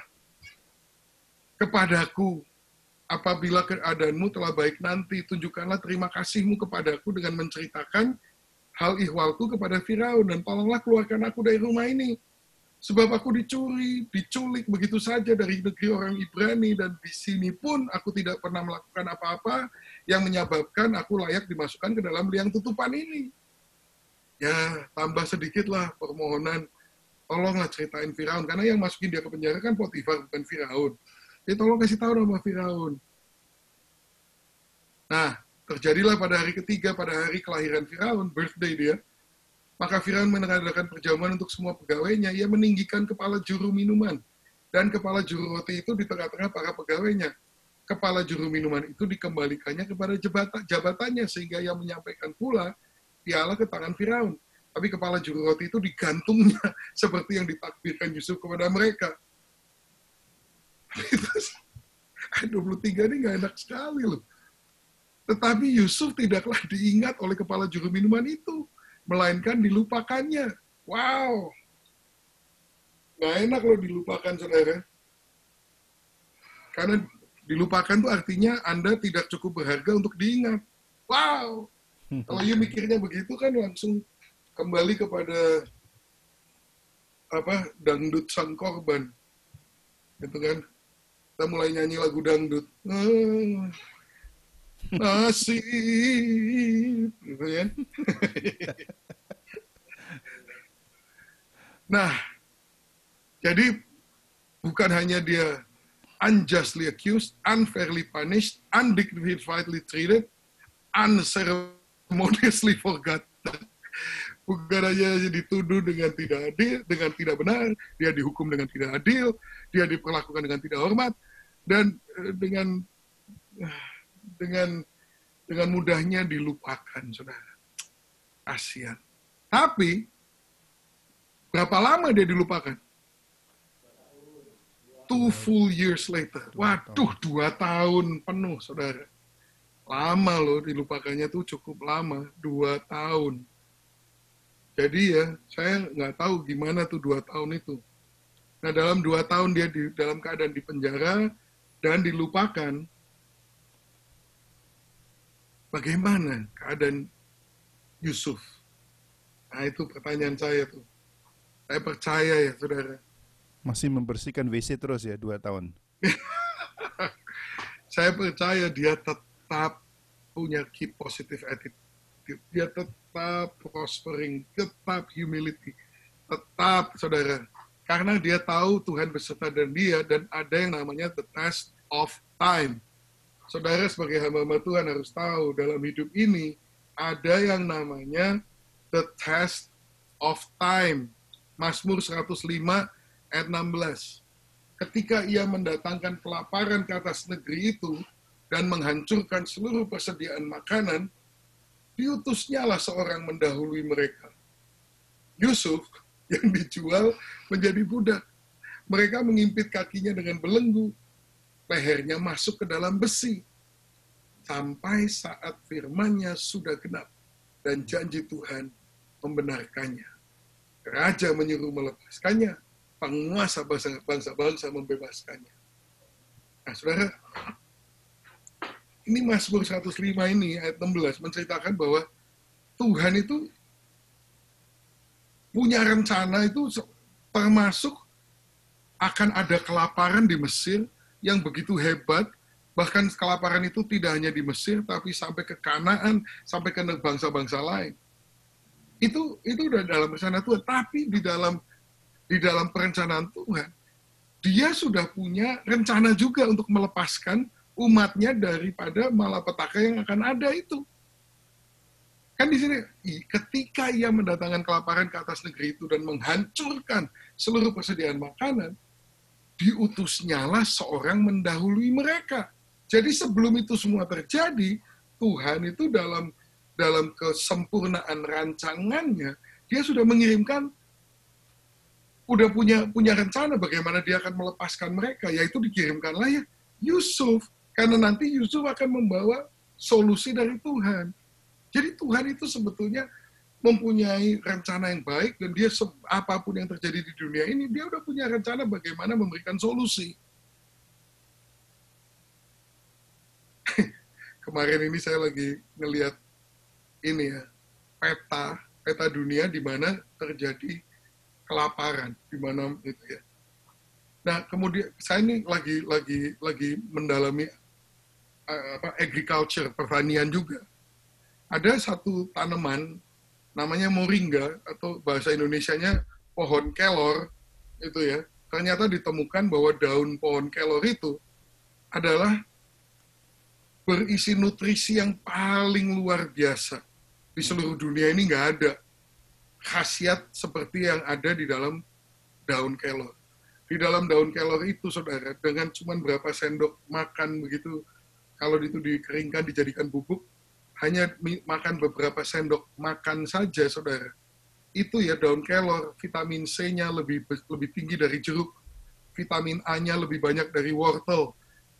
kepadaku apabila keadaanmu telah baik nanti, tunjukkanlah terima kasihmu kepadaku dengan menceritakan hal ihwalku kepada Firaun, dan tolonglah keluarkan aku dari rumah ini. Sebab aku dicuri, diculik begitu saja dari negeri orang Ibrani, dan di sini pun aku tidak pernah melakukan apa-apa yang menyebabkan aku layak dimasukkan ke dalam liang tutupan ini. Ya, tambah sedikitlah permohonan, tolonglah ceritain Firaun, karena yang masukin dia ke penjara kan Potifar, bukan Firaun. Jadi tolong kasih tahu nama Firaun. Nah, terjadilah pada hari ketiga, pada hari kelahiran Firaun, birthday dia, maka Firaun mengadakan perjamuan untuk semua pegawainya. Ia meninggikan kepala juru minuman dan kepala juru roti itu di tengah-tengah para pegawainya. Kepala juru minuman itu dikembalikannya kepada jabatannya, sehingga ia menyampaikan pula piala ke tangan Firaun. Tapi kepala juru roti itu digantungnya seperti yang ditakdirkan Yusuf kepada mereka. Ayat dua puluh tiga ini nggak enak sekali loh. Tetapi Yusuf tidaklah diingat oleh kepala juru minuman itu, melainkan dilupakannya. Wow. Nggak enak loh dilupakan, saudara. Karena dilupakan itu artinya Anda tidak cukup berharga untuk diingat. Wow. Kalau you mikirnya begitu kan langsung kembali kepada apa dangdut sang korban. Gitu kan. Kita mulai nyanyi lagu dangdut. Ah, nasib. Gitu kan. Nah, jadi bukan hanya dia unjustly accused, unfairly punished, undignifiedly treated, unceremoniously forgotten. Bukan hanya dituduh dengan tidak adil, dengan tidak benar, dia dihukum dengan tidak adil, dia diperlakukan dengan tidak hormat, dan dengan dengan dengan mudahnya dilupakan, saudara. Kasihan. Tapi berapa lama dia dilupakan? Two full years later. Waduh, dua tahun penuh, saudara. Lama loh dilupakannya tuh cukup lama, dua tahun. Jadi ya, saya nggak tahu gimana tuh dua tahun itu. Nah, dalam dua tahun dia di dalam keadaan di penjara dan dilupakan. Bagaimana keadaan Yusuf? Nah, itu pertanyaan saya tuh. Saya percaya ya, saudara. Masih membersihkan W C terus ya, dua tahun. Saya percaya dia tetap punya keep positive attitude. Dia tetap prospering, tetap humility, tetap, saudara. Karena dia tahu Tuhan beserta dengan dia, dan ada yang namanya the test of time. Saudara sebagai hamba-hamba Tuhan harus tahu, dalam hidup ini, ada yang namanya the test of time. Mazmur seratus lima ayat enam belas. Ketika ia mendatangkan kelaparan ke atas negeri itu, dan menghancurkan seluruh persediaan makanan, diutusnya lah seorang mendahului mereka. Yusuf yang dijual menjadi budak. Mereka mengimpit kakinya dengan belenggu, lehernya masuk ke dalam besi, sampai saat firman-Nya sudah genap dan janji Tuhan membenarkannya. Raja menyuruh melepaskannya, penguasa bangsa-bangsa membebaskannya. Nah, saudara, ini Mazmur seratus lima ini, ayat enam belas, menceritakan bahwa Tuhan itu punya rencana itu termasuk akan ada kelaparan di Mesir yang begitu hebat, bahkan kelaparan itu tidak hanya di Mesir, tapi sampai ke Kanaan, sampai ke bangsa-bangsa lain. Itu itu udah dalam rencana Tuhan, tapi di dalam di dalam perencanaan Tuhan, dia sudah punya rencana juga untuk melepaskan umatnya daripada malapetaka yang akan ada itu. Kan di sini, ketika ia mendatangkan kelaparan ke atas negeri itu dan menghancurkan seluruh persediaan makanan, diutusnyalah seorang mendahului mereka. Jadi sebelum itu semua terjadi, Tuhan itu dalam dalam kesempurnaan rancangannya, dia sudah mengirimkan, udah punya punya rencana bagaimana dia akan melepaskan mereka, yaitu dikirimkanlah ya Yusuf, karena nanti Yusuf akan membawa solusi dari Tuhan. Jadi Tuhan itu sebetulnya mempunyai rencana yang baik, dan dia apapun yang terjadi di dunia ini, dia udah punya rencana bagaimana memberikan solusi. Kemarin ini saya lagi ngelihat ini ya, peta, peta dunia di mana terjadi kelaparan, di mana itu ya. Nah, kemudian saya ini lagi lagi lagi mendalami uh, apa agriculture, pertanian juga. Ada satu tanaman namanya moringa, atau bahasa Indonesianya pohon kelor itu ya. Ternyata ditemukan bahwa daun pohon kelor itu adalah berisi nutrisi yang paling luar biasa. Di seluruh dunia ini nggak ada khasiat seperti yang ada di dalam daun kelor. Di dalam daun kelor itu, saudara, dengan cuma berapa sendok makan begitu, kalau itu dikeringkan, dijadikan bubuk, hanya makan beberapa sendok makan saja, saudara. Itu ya daun kelor, vitamin C-nya lebih lebih tinggi dari jeruk, vitamin A-nya lebih banyak dari wortel,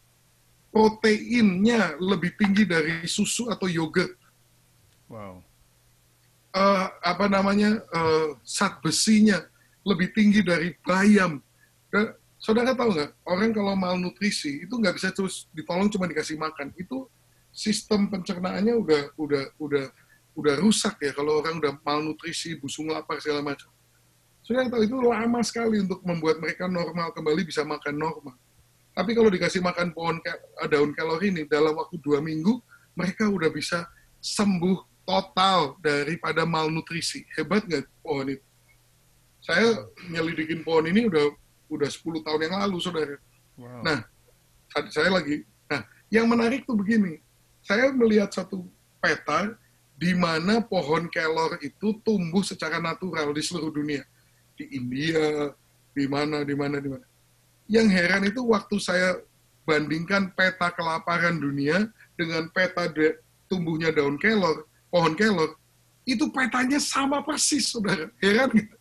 proteinnya lebih tinggi dari susu atau yogurt. Wow. Uh, apa namanya, uh, zat besinya lebih tinggi dari bayam. Dan, saudara tahu nggak, orang kalau malnutrisi itu nggak bisa terus ditolong cuma dikasih makan. Itu sistem pencernaannya udah udah udah udah rusak ya kalau orang udah malnutrisi, busung lapar segala macam. Saudara tahu itu lama sekali untuk membuat mereka normal kembali, bisa makan normal. Tapi kalau dikasih makan pohon daun kelor ini, dalam waktu dua minggu, mereka udah bisa sembuh total daripada malnutrisi. Hebat nggak pohon itu? Saya nyelidikin pohon ini udah udah sepuluh tahun yang lalu, saudara. Wow. Nah, saya lagi, nah, yang menarik tuh begini. Saya melihat satu peta di mana pohon kelor itu tumbuh secara natural di seluruh dunia. Di India, di mana, di mana, di mana. Yang heran itu waktu saya bandingkan peta kelaparan dunia dengan peta de, tumbuhnya daun kelor, pohon kelor, itu petanya sama persis, saudara. Heran gitu.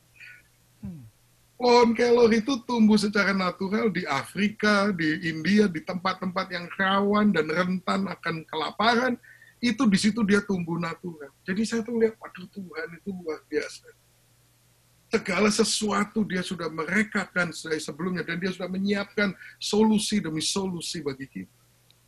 Pohon kelor itu tumbuh secara natural di Afrika, di India, di tempat-tempat yang rawan dan rentan akan kelaparan. Itu di situ dia tumbuh natural. Jadi saya tuh lihat, waduh, Tuhan itu luar biasa. Segala sesuatu dia sudah merekakan dari sebelumnya, dan dia sudah menyiapkan solusi demi solusi bagi kita.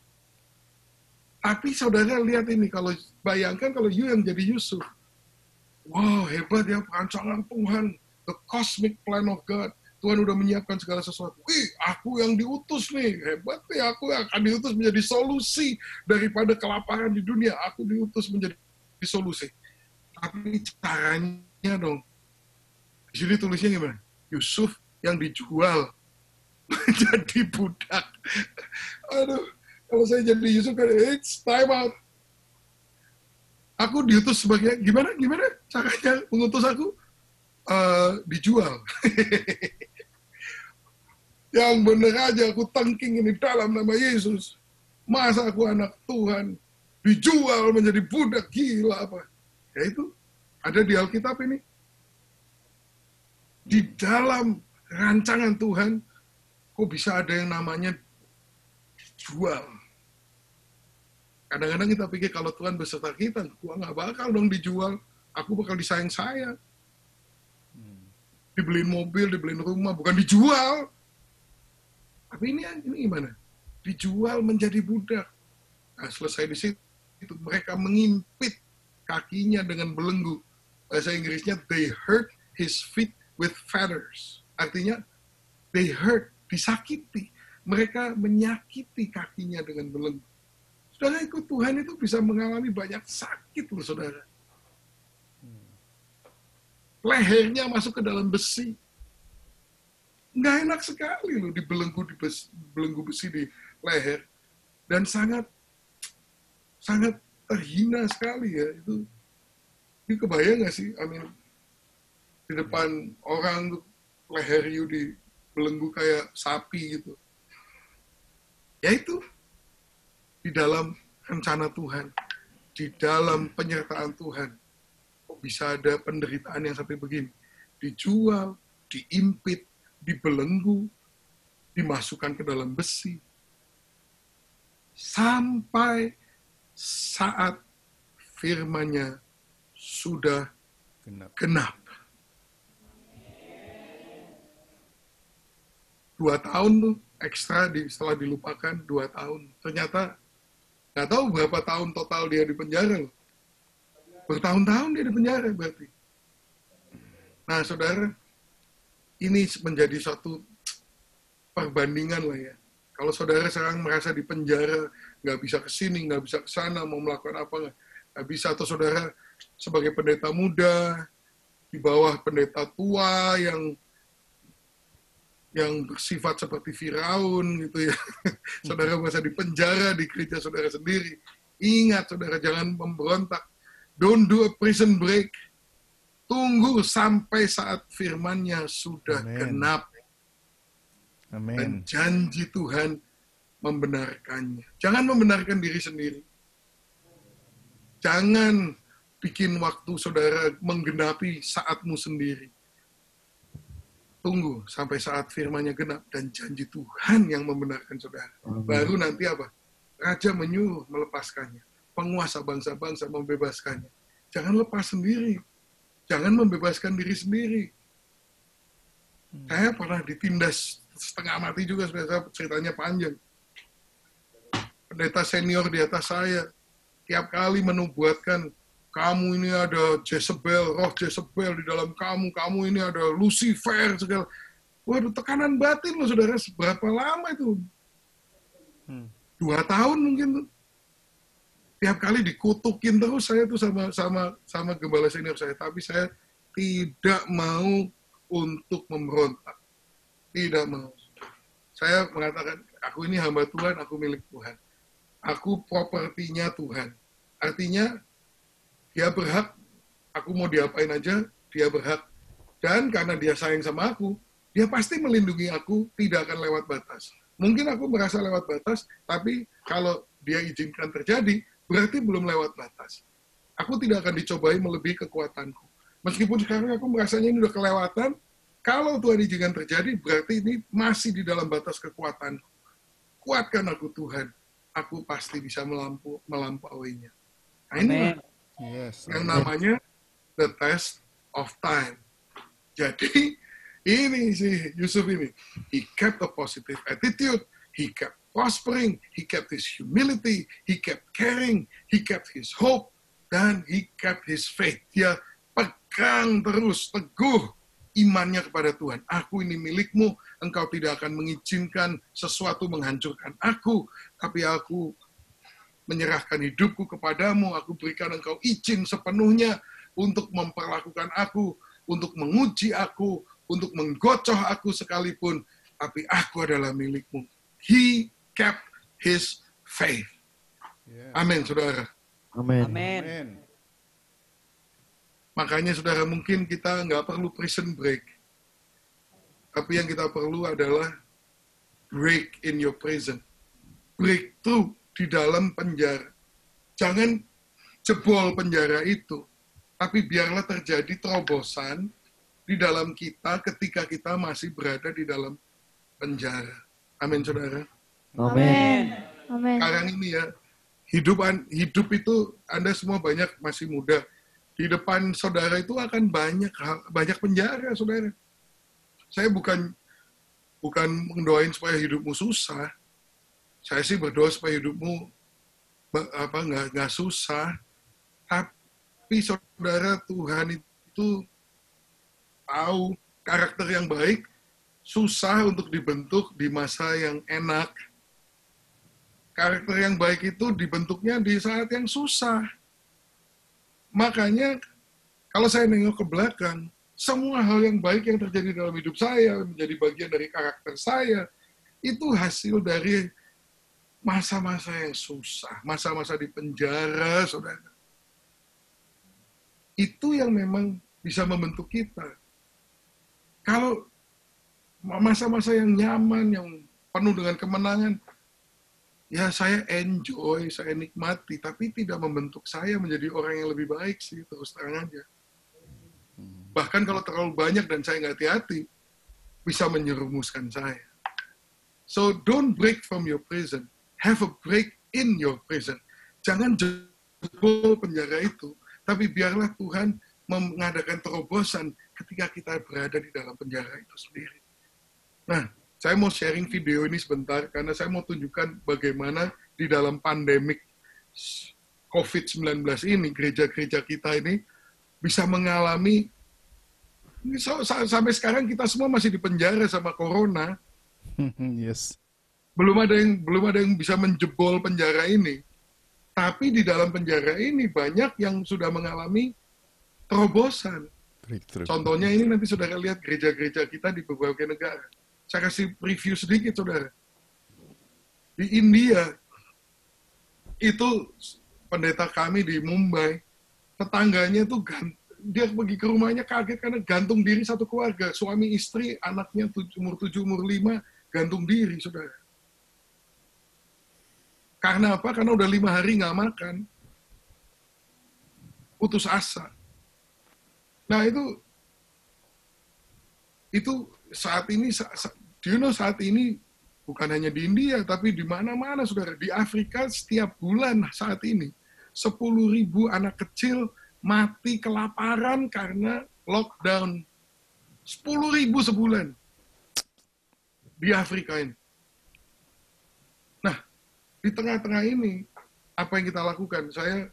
Tapi saudara lihat ini, kalau bayangkan kalau you yang jadi Yusuf, wow, hebat ya perancangan Tuhan, the cosmic plan of God. Tuhan udah menyiapkan segala sesuatu. Wih, aku yang diutus nih, hebat nih, aku akan diutus menjadi solusi daripada kelaparan di dunia. Aku diutus menjadi solusi. Tapi caranya dong, di sini tulisnya gimana? Yusuf yang dijual menjadi budak. Aduh, kalau saya jadi Yusuf kan, it's time out. Aku diutus sebagai, gimana, gimana caranya mengutus aku? Uh, dijual. Yang bener aja aku tengking ini dalam nama Yesus. Masa aku anak Tuhan dijual menjadi budak, gila apa? Ya itu, ada di Alkitab ini. Di dalam rancangan Tuhan, kok bisa ada yang namanya dijual? Kadang-kadang kita pikir kalau Tuhan beserta kita, gua nggak bakal dong dijual, aku bakal disayang-sayang. Dibeliin mobil, dibeliin rumah, bukan dijual. Tapi ini, ini gimana? Dijual menjadi budak. Nah, selesai di situ, mereka mengimpit kakinya dengan belenggu. Bahasa Inggrisnya, they hurt his feet with fetters. Artinya, they hurt, disakiti. Mereka menyakiti kakinya dengan belenggu. Saudara, ikut Tuhan itu bisa mengalami banyak sakit loh, saudara. Lehernya masuk ke dalam besi. Nggak enak sekali loh dibelenggu di besi, belenggu besi di leher. Dan sangat sangat terhina sekali ya. Itu, itu kebayang nggak sih? I mean, di depan orang leher you di belenggu kayak sapi gitu. Ya itu, di dalam rencana Tuhan, di dalam penyertaan Tuhan, kok bisa ada penderitaan yang sampai begini? Dijual, diimpit, dibelenggu, dimasukkan ke dalam besi, sampai saat firman-Nya sudah Genap. genap. Dua tahun tuh ekstra di, setelah dilupakan, dua tahun. Ternyata nggak tahu berapa tahun total dia di penjara loh. Bertahun-tahun dia di penjara berarti. Nah saudara, ini menjadi suatu perbandingan lah ya. Kalau saudara sekarang merasa di penjara, nggak bisa ke sini, nggak bisa ke sana, mau melakukan apa nggak, nggak bisa. Atau saudara sebagai pendeta muda, di bawah pendeta tua yang yang bersifat seperti Firaun gitu ya. Saudara merasa di penjara di gereja saudara sendiri. Ingat saudara, jangan memberontak. Don't do a prison break. Tunggu sampai saat firman-Nya sudah Amen. genap. Amin. Dan janji Tuhan membenarkannya. Jangan membenarkan diri sendiri. Jangan bikin waktu saudara menggenapi saatmu sendiri. Tunggu sampai saat firman-Nya genap dan janji Tuhan yang membenarkan saudara. Baru nanti apa? Raja menyuruh melepaskannya. Penguasa bangsa-bangsa membebaskannya. Jangan lepas sendiri. Jangan membebaskan diri sendiri. Hmm. Saya pernah ditindas setengah mati juga, ceritanya panjang. Pendeta senior di atas saya, tiap kali menubuatkan, kamu ini ada Jezebel, roh Jezebel di dalam kamu, kamu ini ada Lucifer, segala. Waduh, tekanan batin loh saudara, seberapa lama itu? Hmm. Dua tahun mungkin tuh. Tiap kali dikutukin terus saya tuh sama sama sama gembala senior saya, tapi saya tidak mau untuk memberontak. Tidak mau. Saya mengatakan, aku ini hamba Tuhan, aku milik Tuhan. Aku propertinya Tuhan. Artinya, dia berhak, aku mau diapain aja, dia berhak. Dan karena dia sayang sama aku, dia pasti melindungi aku, tidak akan lewat batas. Mungkin aku merasa lewat batas, tapi kalau dia izinkan terjadi, berarti belum lewat batas. Aku tidak akan dicobai melebihi kekuatanku. Meskipun sekarang aku merasanya ini udah kelewatan, kalau Tuhan izinkan terjadi, berarti ini masih di dalam batas kekuatanku. Kuatkan aku Tuhan, aku pasti bisa melampu, melampauinya. Nah ini yes, yang namanya the test of time. Jadi ini si Yusuf ini, he kept a positive attitude, he kept prospering, he kept his humility, he kept caring, he kept his hope, dan he kept his faith. Dia pegang terus, teguh imannya kepada Tuhan. Aku ini milikmu, engkau tidak akan mengizinkan sesuatu menghancurkan aku, tapi aku menyerahkan hidupku kepadamu, aku berikan engkau izin sepenuhnya untuk memperlakukan aku, untuk menguji aku, untuk menggocoh aku sekalipun, tapi aku adalah milikmu. He kept his faith. Yeah. Amin, saudara. Amin. Amin. Makanya, saudara, mungkin kita nggak perlu prison break. Tapi yang kita perlu adalah break in your prison. Breakthrough di dalam penjara. Jangan jebol penjara itu, tapi biarlah terjadi terobosan di dalam kita ketika kita masih berada di dalam penjara. Amin, saudara. Amin. Amin. Sekarang ini ya, hidup hidup itu Anda semua banyak masih muda. Di depan saudara itu akan banyak banyak penjara, saudara. Saya bukan bukan mendoain supaya hidupmu susah. Saya sih berdoa supaya hidupmu apa nggak nggak susah. Tapi saudara, Tuhan itu tahu karakter yang baik susah untuk dibentuk di masa yang enak. Karakter yang baik itu dibentuknya di saat yang susah. Makanya kalau saya nengok ke belakang, semua hal yang baik yang terjadi dalam hidup saya, menjadi bagian dari karakter saya, itu hasil dari masa-masa yang susah, masa-masa di penjara, saudara. Itu yang memang bisa membentuk kita. Kalau masa-masa yang nyaman, yang penuh dengan kemenangan, ya saya enjoy, saya nikmati, tapi tidak membentuk saya menjadi orang yang lebih baik sih, terus terang aja. Bahkan kalau terlalu banyak dan saya nggak hati-hati, bisa menyerumuskan saya. So don't break from your prison, have a break in your prison. Jangan jebol penjara itu, tapi biarlah Tuhan mengadakan terobosan ketika kita berada di dalam penjara itu sendiri. Nah, saya mau sharing video ini sebentar, karena saya mau tunjukkan bagaimana di dalam pandemik covid sembilan belas ini, gereja-gereja kita ini bisa mengalami, ini so, sampai sekarang kita semua masih di penjara sama corona. Yes. Belum ada yang belum ada yang bisa menjebol penjara ini. Tapi di dalam penjara ini banyak yang sudah mengalami terobosan. Contohnya ini nanti saudara lihat gereja-gereja kita di berbagai negara. Saya kasih preview sedikit, saudara. Di India, itu pendeta kami di Mumbai, tetangganya tuh gant- dia pergi ke rumahnya kaget karena gantung diri satu keluarga. Suami, istri, anaknya tuj- umur tujuh, umur lima, gantung diri, saudara. Karena apa? Karena udah lima hari nggak makan. Putus asa. Nah itu, itu saat ini, do you know saat ini bukan hanya di India, tapi di mana-mana, saudara. Di Afrika setiap bulan saat ini, sepuluh ribu anak kecil mati kelaparan karena lockdown. sepuluh ribu sebulan di Afrika ini. Nah, di tengah-tengah ini, apa yang kita lakukan? Saya,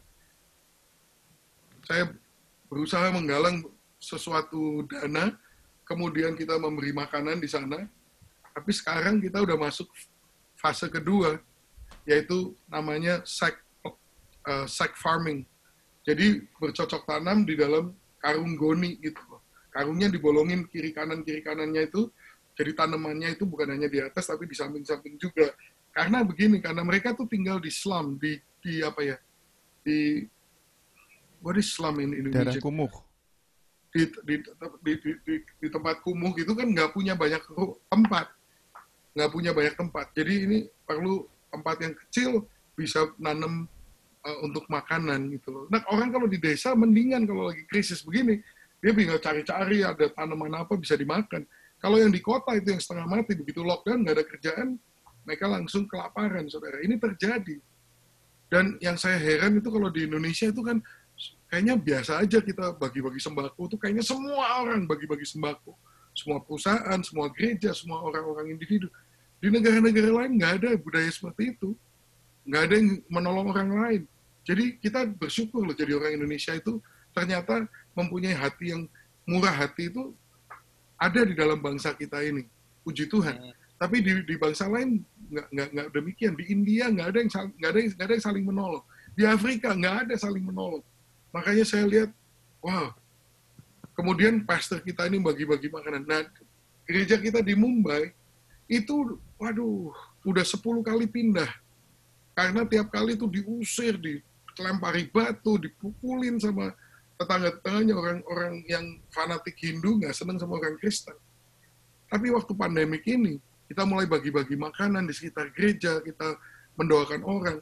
saya berusaha menggalang sesuatu dana, kemudian kita memberi makanan di sana. Tapi sekarang kita udah masuk fase kedua, yaitu namanya sack, uh, sack farming. Jadi bercocok tanam di dalam karung goni gitu. Karungnya dibolongin kiri kanan kiri kanannya itu, jadi tanamannya itu bukan hanya di atas tapi di samping-samping juga. Karena begini, karena mereka tuh tinggal di slum, di, di apa ya, di what is slum in Indonesia? Daerah kumuh. Di, di, di, di, di, di tempat kumuh gitu kan nggak punya banyak tempat. Nggak punya banyak tempat. Jadi ini perlu tempat yang kecil bisa nanam uh, untuk makanan gitu loh. Nah orang kalau di desa mendingan kalau lagi krisis begini, dia bisa cari-cari ada tanaman apa bisa dimakan. Kalau yang di kota itu yang setengah mati, begitu lockdown nggak ada kerjaan, mereka langsung kelaparan, saudara. Ini terjadi. Dan yang saya heran itu kalau di Indonesia itu kan kayaknya biasa aja kita bagi-bagi sembako itu kayaknya semua orang bagi-bagi sembako. Semua perusahaan, semua gereja, semua orang-orang individu. Di negara-negara lain nggak ada budaya seperti itu. Nggak ada yang menolong orang lain. Jadi kita bersyukur loh jadi orang Indonesia itu ternyata mempunyai hati yang murah hati itu ada di dalam bangsa kita ini. Puji Tuhan. Tapi di, di bangsa lain nggak, nggak, nggak demikian. Di India nggak ada yang nggak ada, nggak ada yang saling menolong. Di Afrika nggak ada saling menolong. Makanya saya lihat, wow. Kemudian pastor kita ini bagi-bagi makanan. Nah, gereja kita di Mumbai itu, waduh, udah sepuluh kali pindah. Karena tiap kali itu diusir, dilempari batu, dipukulin sama tetangga-tetangganya, orang-orang yang fanatik Hindu, nggak senang sama orang Kristen. Tapi waktu pandemik ini, kita mulai bagi-bagi makanan di sekitar gereja, kita mendoakan orang.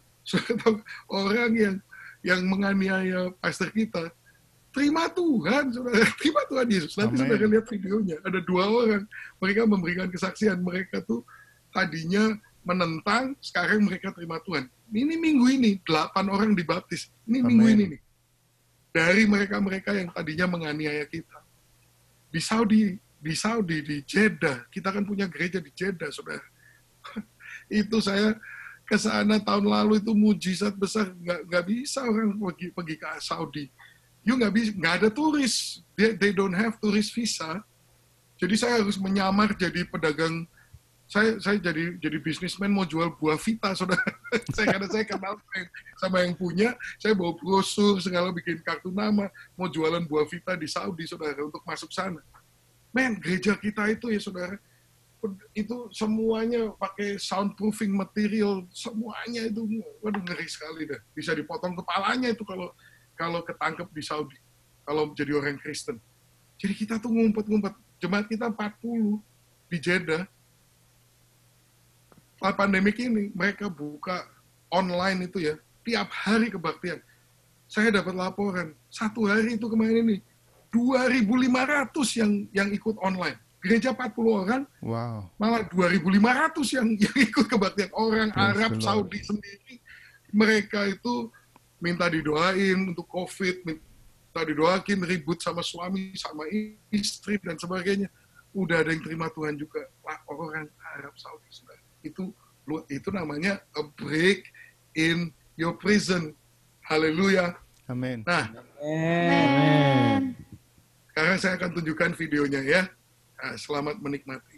Orang yang yang menganiaya pastor kita, terima Tuhan, saudara, terima Tuhan Yesus. Nanti Amen. saudara lihat videonya, ada dua orang, mereka memberikan kesaksian, mereka tuh tadinya menentang, sekarang mereka terima Tuhan. Ini minggu ini, delapan orang dibaptis. Ini Amen. minggu ini nih. Dari mereka-mereka yang tadinya menganiaya kita. Di Saudi, di Saudi, di Jeddah, kita kan punya gereja di Jeddah, saudara. Itu saya ke sana tahun lalu itu mujizat besar, nggak nggak bisa orang pergi pergi ke Saudi. You nggak bisa, nggak ada turis. They, they don't have tourist visa. Jadi saya harus menyamar jadi pedagang. Saya saya jadi jadi bisnismen mau jual buah vita, saudara. Saya karena saya kenal sama yang punya, saya bawa brosur segala bikin kartu nama, mau jualan buah vita di Saudi, saudara, untuk masuk sana. Men, gereja kita itu ya, saudara, itu semuanya pakai soundproofing material, semuanya itu, waduh ngeri sekali dah. Bisa dipotong kepalanya itu kalau kalau ketangkep di Saudi, kalau jadi orang Kristen. Jadi kita tuh ngumpet-ngumpet, jemaat kita empat puluh, di Jeddah, saat pandemik ini, mereka buka online itu ya, tiap hari kebaktian. Saya dapat laporan, satu hari itu kemarin ini, dua ribu lima ratus yang yang ikut online. Gereja empat puluh orang, Wow. malah dua ribu lima ratus yang, yang ikut kebaktian. Orang Praise Arab, the Lord. Saudi sendiri, mereka itu minta didoain untuk COVID, minta didoain ribut sama suami, sama istri, dan sebagainya. Udah ada yang terima Tuhan juga. Wah, orang Arab Saudi. Itu, itu namanya a break in your prison. Haleluya. Amin. Nah, Amen. sekarang saya akan tunjukkan videonya ya. Nah, selamat menikmati.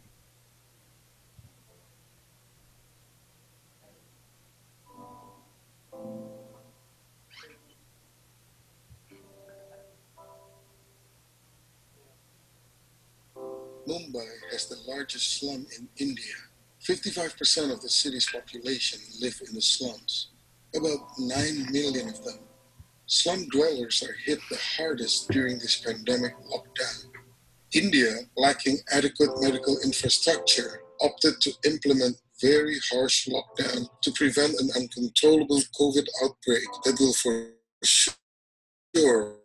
Mumbai has the largest slum in India. fifty-five percent of the city's population live in the slums. About nine million of them. Slum dwellers are hit the hardest during this pandemic lockdown. India, lacking adequate medical infrastructure, opted to implement very harsh lockdown to prevent an uncontrollable COVID outbreak that will for sure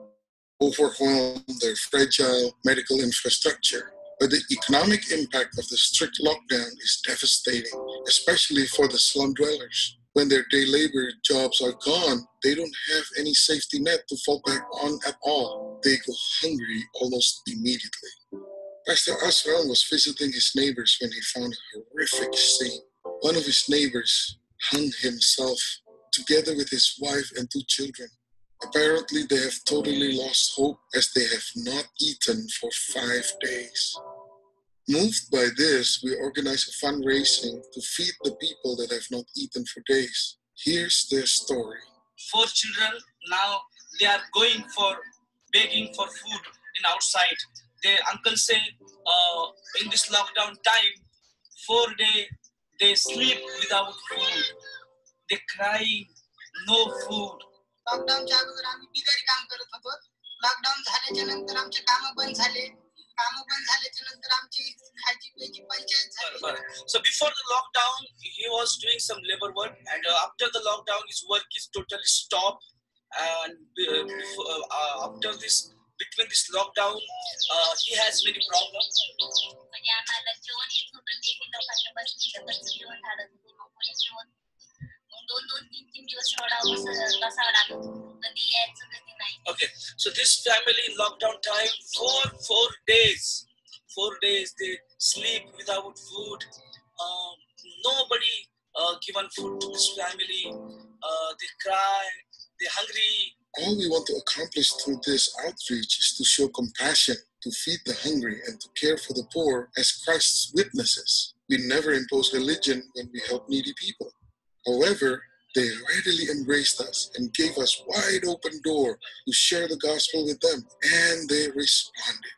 overwhelm their fragile medical infrastructure. But the economic impact of the strict lockdown is devastating, especially for the slum dwellers. When their day labor jobs are gone, they don't have any safety net to fall back on at all. They go hungry almost immediately. Pastor Asram was visiting his neighbors when he found a horrific scene. One of his neighbors hung himself together with his wife and two children. Apparently, they have totally lost hope as they have not eaten for five days. Moved by this, we organize a fundraising to feed the people that have not eaten for days. Here's their story. Four children now they are going for begging for food in outside. Their uncle say uh, in this lockdown time, four day they sleep without food. They crying, no food. लॉकडाऊनच्या अगोदर आम्ही बिगारी काम करत होतो. लॉकडाऊन झाल्याच्या नंतर आमचे कामं बंद झाले. कामं बंद झाल्याच्या नंतर आमची खायची प्यायची पंचायत झाली. So before the lockdown, he was doing some labor work, and uh, after the lockdown, his work is totally stopped. And uh, before, uh, after this, between this lockdown, uh, he has many problems. म्हणजे आम्हाला जेवण येत होतं ते लोकांना बस तिथं जेवण झालं मग कोणी जेवण दोन दोन तीन तीन दिवस सोडावं बसावं लागत कधी यायचं कधी नाही. Okay, so this family in lockdown time, for four days, four days they sleep without food. Um, nobody uh, given food to this family. Uh, they cry, they're hungry. All we want to accomplish through this outreach is to show compassion, to feed the hungry, and to care for the poor as Christ's witnesses. We never impose religion when we help needy people. However, they readily embraced us and gave us wide open door to share the gospel with them, and they responded.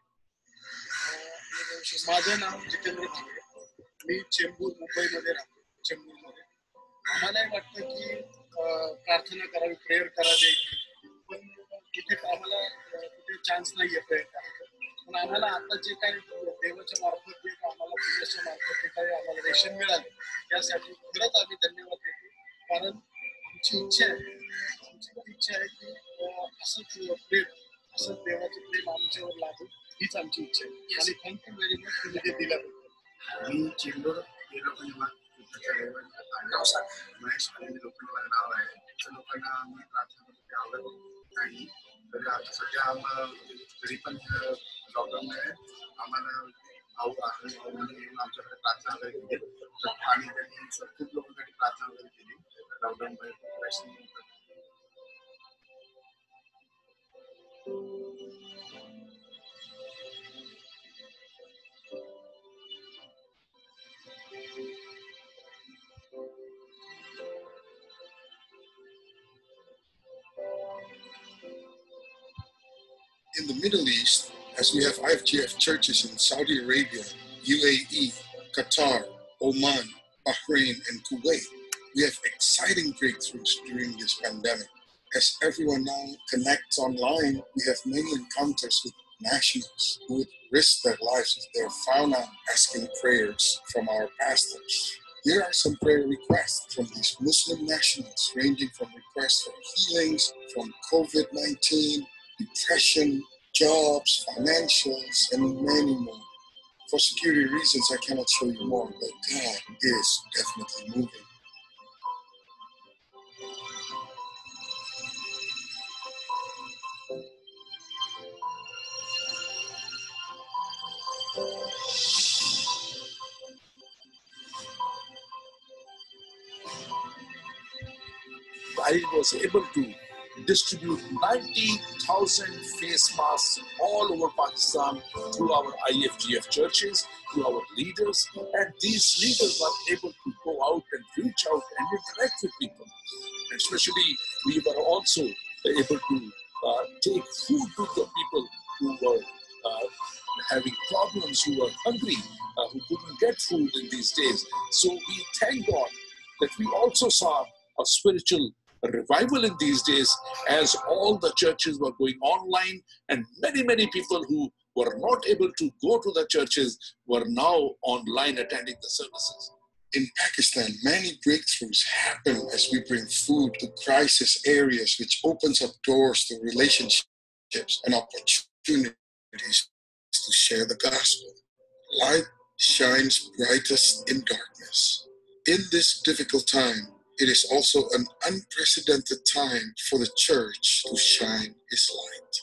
माझं नाव जितेंद्र ठाकरे. मी चेंबूर मुंबईमध्ये राहतो. चेंबूरमध्ये आम्हालाही वाटतं की प्रार्थना करावी, प्रेयर करावी, पण तिथे आम्हाला कुठे चान्स नाही आहे प्रेयर करायचा. पण आम्हाला आता जे काही देवाच्या मार्फत जे आम्हाला पूजेच्या मार्फत जे काही आम्हाला रेशन मिळालं त्यासाठी खरंच आम्ही धन्यवाद देतो. कारण आमची इच्छा आहे आमची इच्छा आहे की असंच प्रेम असंच देवाचं प्रेम आमच्यावर लागू हीच आमची इच्छा आहे. आणि थँक्यू व्हेरी मच तुम्ही ते दिलं. मी चेंबूर हे लोकांना महेश आणि लोकांना नाव आहे. त्या लोकांना आम्ही प्रार्थना करतो आवडत नाही. तरी आता सध्या आम्हाला तरी पण लॉकडाऊन आहे आम्हाला भाऊ आहे म्हणून आमच्याकडे प्रार्थना वगैरे केली आणि त्यांनी खूप लोकांसाठी प्रार्थना वगैरे केली लॉकडाऊन मध्ये. In the Middle East, as we have I F G F churches in Saudi Arabia, U A E, Qatar, Oman, Bahrain, and Kuwait, we have exciting breakthroughs during this pandemic. As everyone now connects online, we have many encounters with nationals who would risk their lives if they're found out asking prayers from our pastors. Here are some prayer requests from these Muslim nationals, ranging from requests for healings from COVID nineteen, depression, jobs, financials, and many more. For security reasons, I cannot show you more, but God is definitely moving. I was able to distribute ninety thousand face masks all over Pakistan through our I F G F churches, through our leaders, and these leaders were able to go out and reach out and interact with people. Especially, we were also able to uh, take food to the people who were uh, having problems, who were hungry, uh, who couldn't get food in these days. So we thank God that we also saw a spiritual revival in these days as all the churches were going online, and many, many people who were not able to go to the churches were now online attending the services. In Pakistan, many breakthroughs happen as we bring food to crisis areas, which opens up doors to relationships and opportunities to share the gospel. Light shines brightest in darkness. In this difficult time, it is also an unprecedented time for the church to shine its light.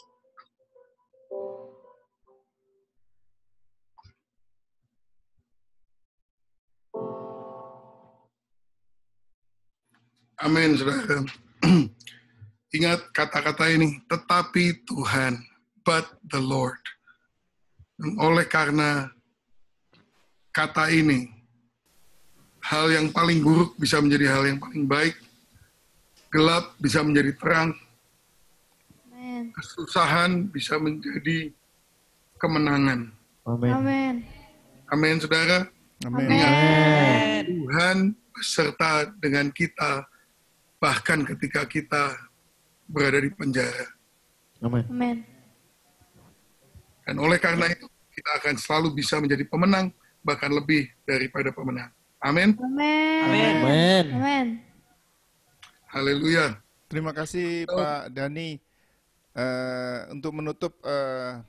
Amin, saudara. Ingat kata-kata ini, tetapi Tuhan, but the Lord. Dan oleh karena kata ini, hal yang paling buruk bisa menjadi hal yang paling baik, gelap bisa menjadi terang, Amen. kesusahan bisa menjadi kemenangan. Amen. Amen. Amin, saudara. Amin. Ingat, Tuhan beserta dengan kita, bahkan ketika kita berada di penjara. Amin. Amen. Dan oleh karena itu, kita akan selalu bisa menjadi pemenang, bahkan lebih daripada pemenang. Amin. Amin. Amin. Amin. Haleluya. Terima kasih Pak Dhani. Uh, untuk menutup uh,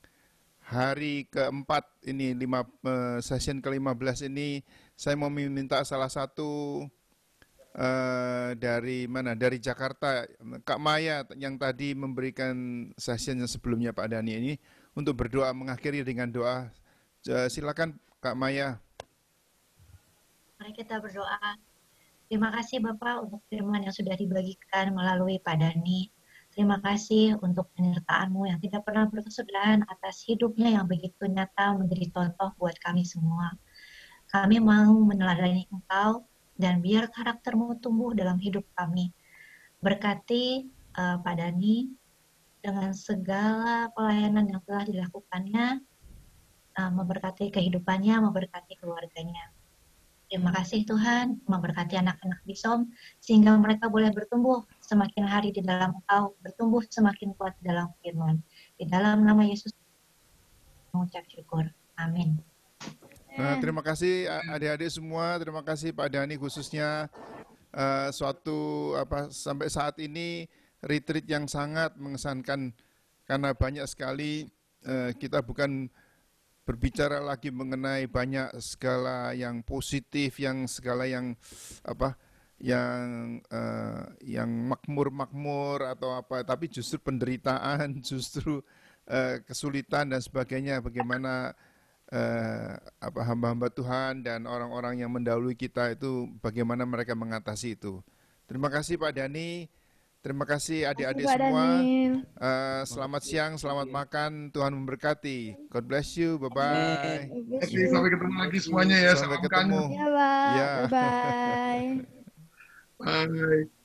hari keempat ini, lima, uh, session ke lima belas ini, saya mau meminta salah satu Uh, dari mana? Dari Jakarta, Kak Maya yang tadi memberikan session yang sebelumnya Pak Dhani ini untuk berdoa, mengakhiri dengan doa. Uh, silakan Kak Maya. Mari kita berdoa. Terima kasih Bapak untuk firman yang sudah dibagikan melalui Pak Dhani. Terima kasih untuk penyertaan-Mu yang tidak pernah berkesudahan atas hidupnya yang begitu nyata menjadi contoh buat kami semua. Kami mau meneladani Engkau, dan biar karakter-Mu tumbuh dalam hidup kami. Berkati uh, Pak Dhani dengan segala pelayanan yang telah dilakukannya, uh, memberkati kehidupannya, memberkati keluarganya. Terima kasih Tuhan, memberkati anak-anak Bisom, sehingga mereka boleh bertumbuh semakin hari di dalam Engkau, bertumbuh semakin kuat dalam firman. Di dalam nama Yesus, mengucap syukur. Amin. Nah, terima kasih adik-adik semua, terima kasih Pak Dhani khususnya uh, suatu apa sampai saat ini retreat yang sangat mengesankan, karena banyak sekali uh, kita bukan berbicara lagi mengenai banyak segala yang positif, yang segala yang apa yang uh, yang makmur-makmur atau apa, tapi justru penderitaan, justru uh, kesulitan dan sebagainya. Bagaimana Uh, apa hamba-hamba Tuhan dan orang-orang yang mendahului kita itu, bagaimana mereka mengatasi itu. Terima kasih Pak Dhani, terima kasih adik-adik semua. Uh, selamat siang, selamat makan, Tuhan memberkati. God bless you, bye-bye. Sampai ketemu lagi semuanya ya. Sampai Salam ketemu. kangen. Ya, Pak. Ya. Bye-bye. Bye.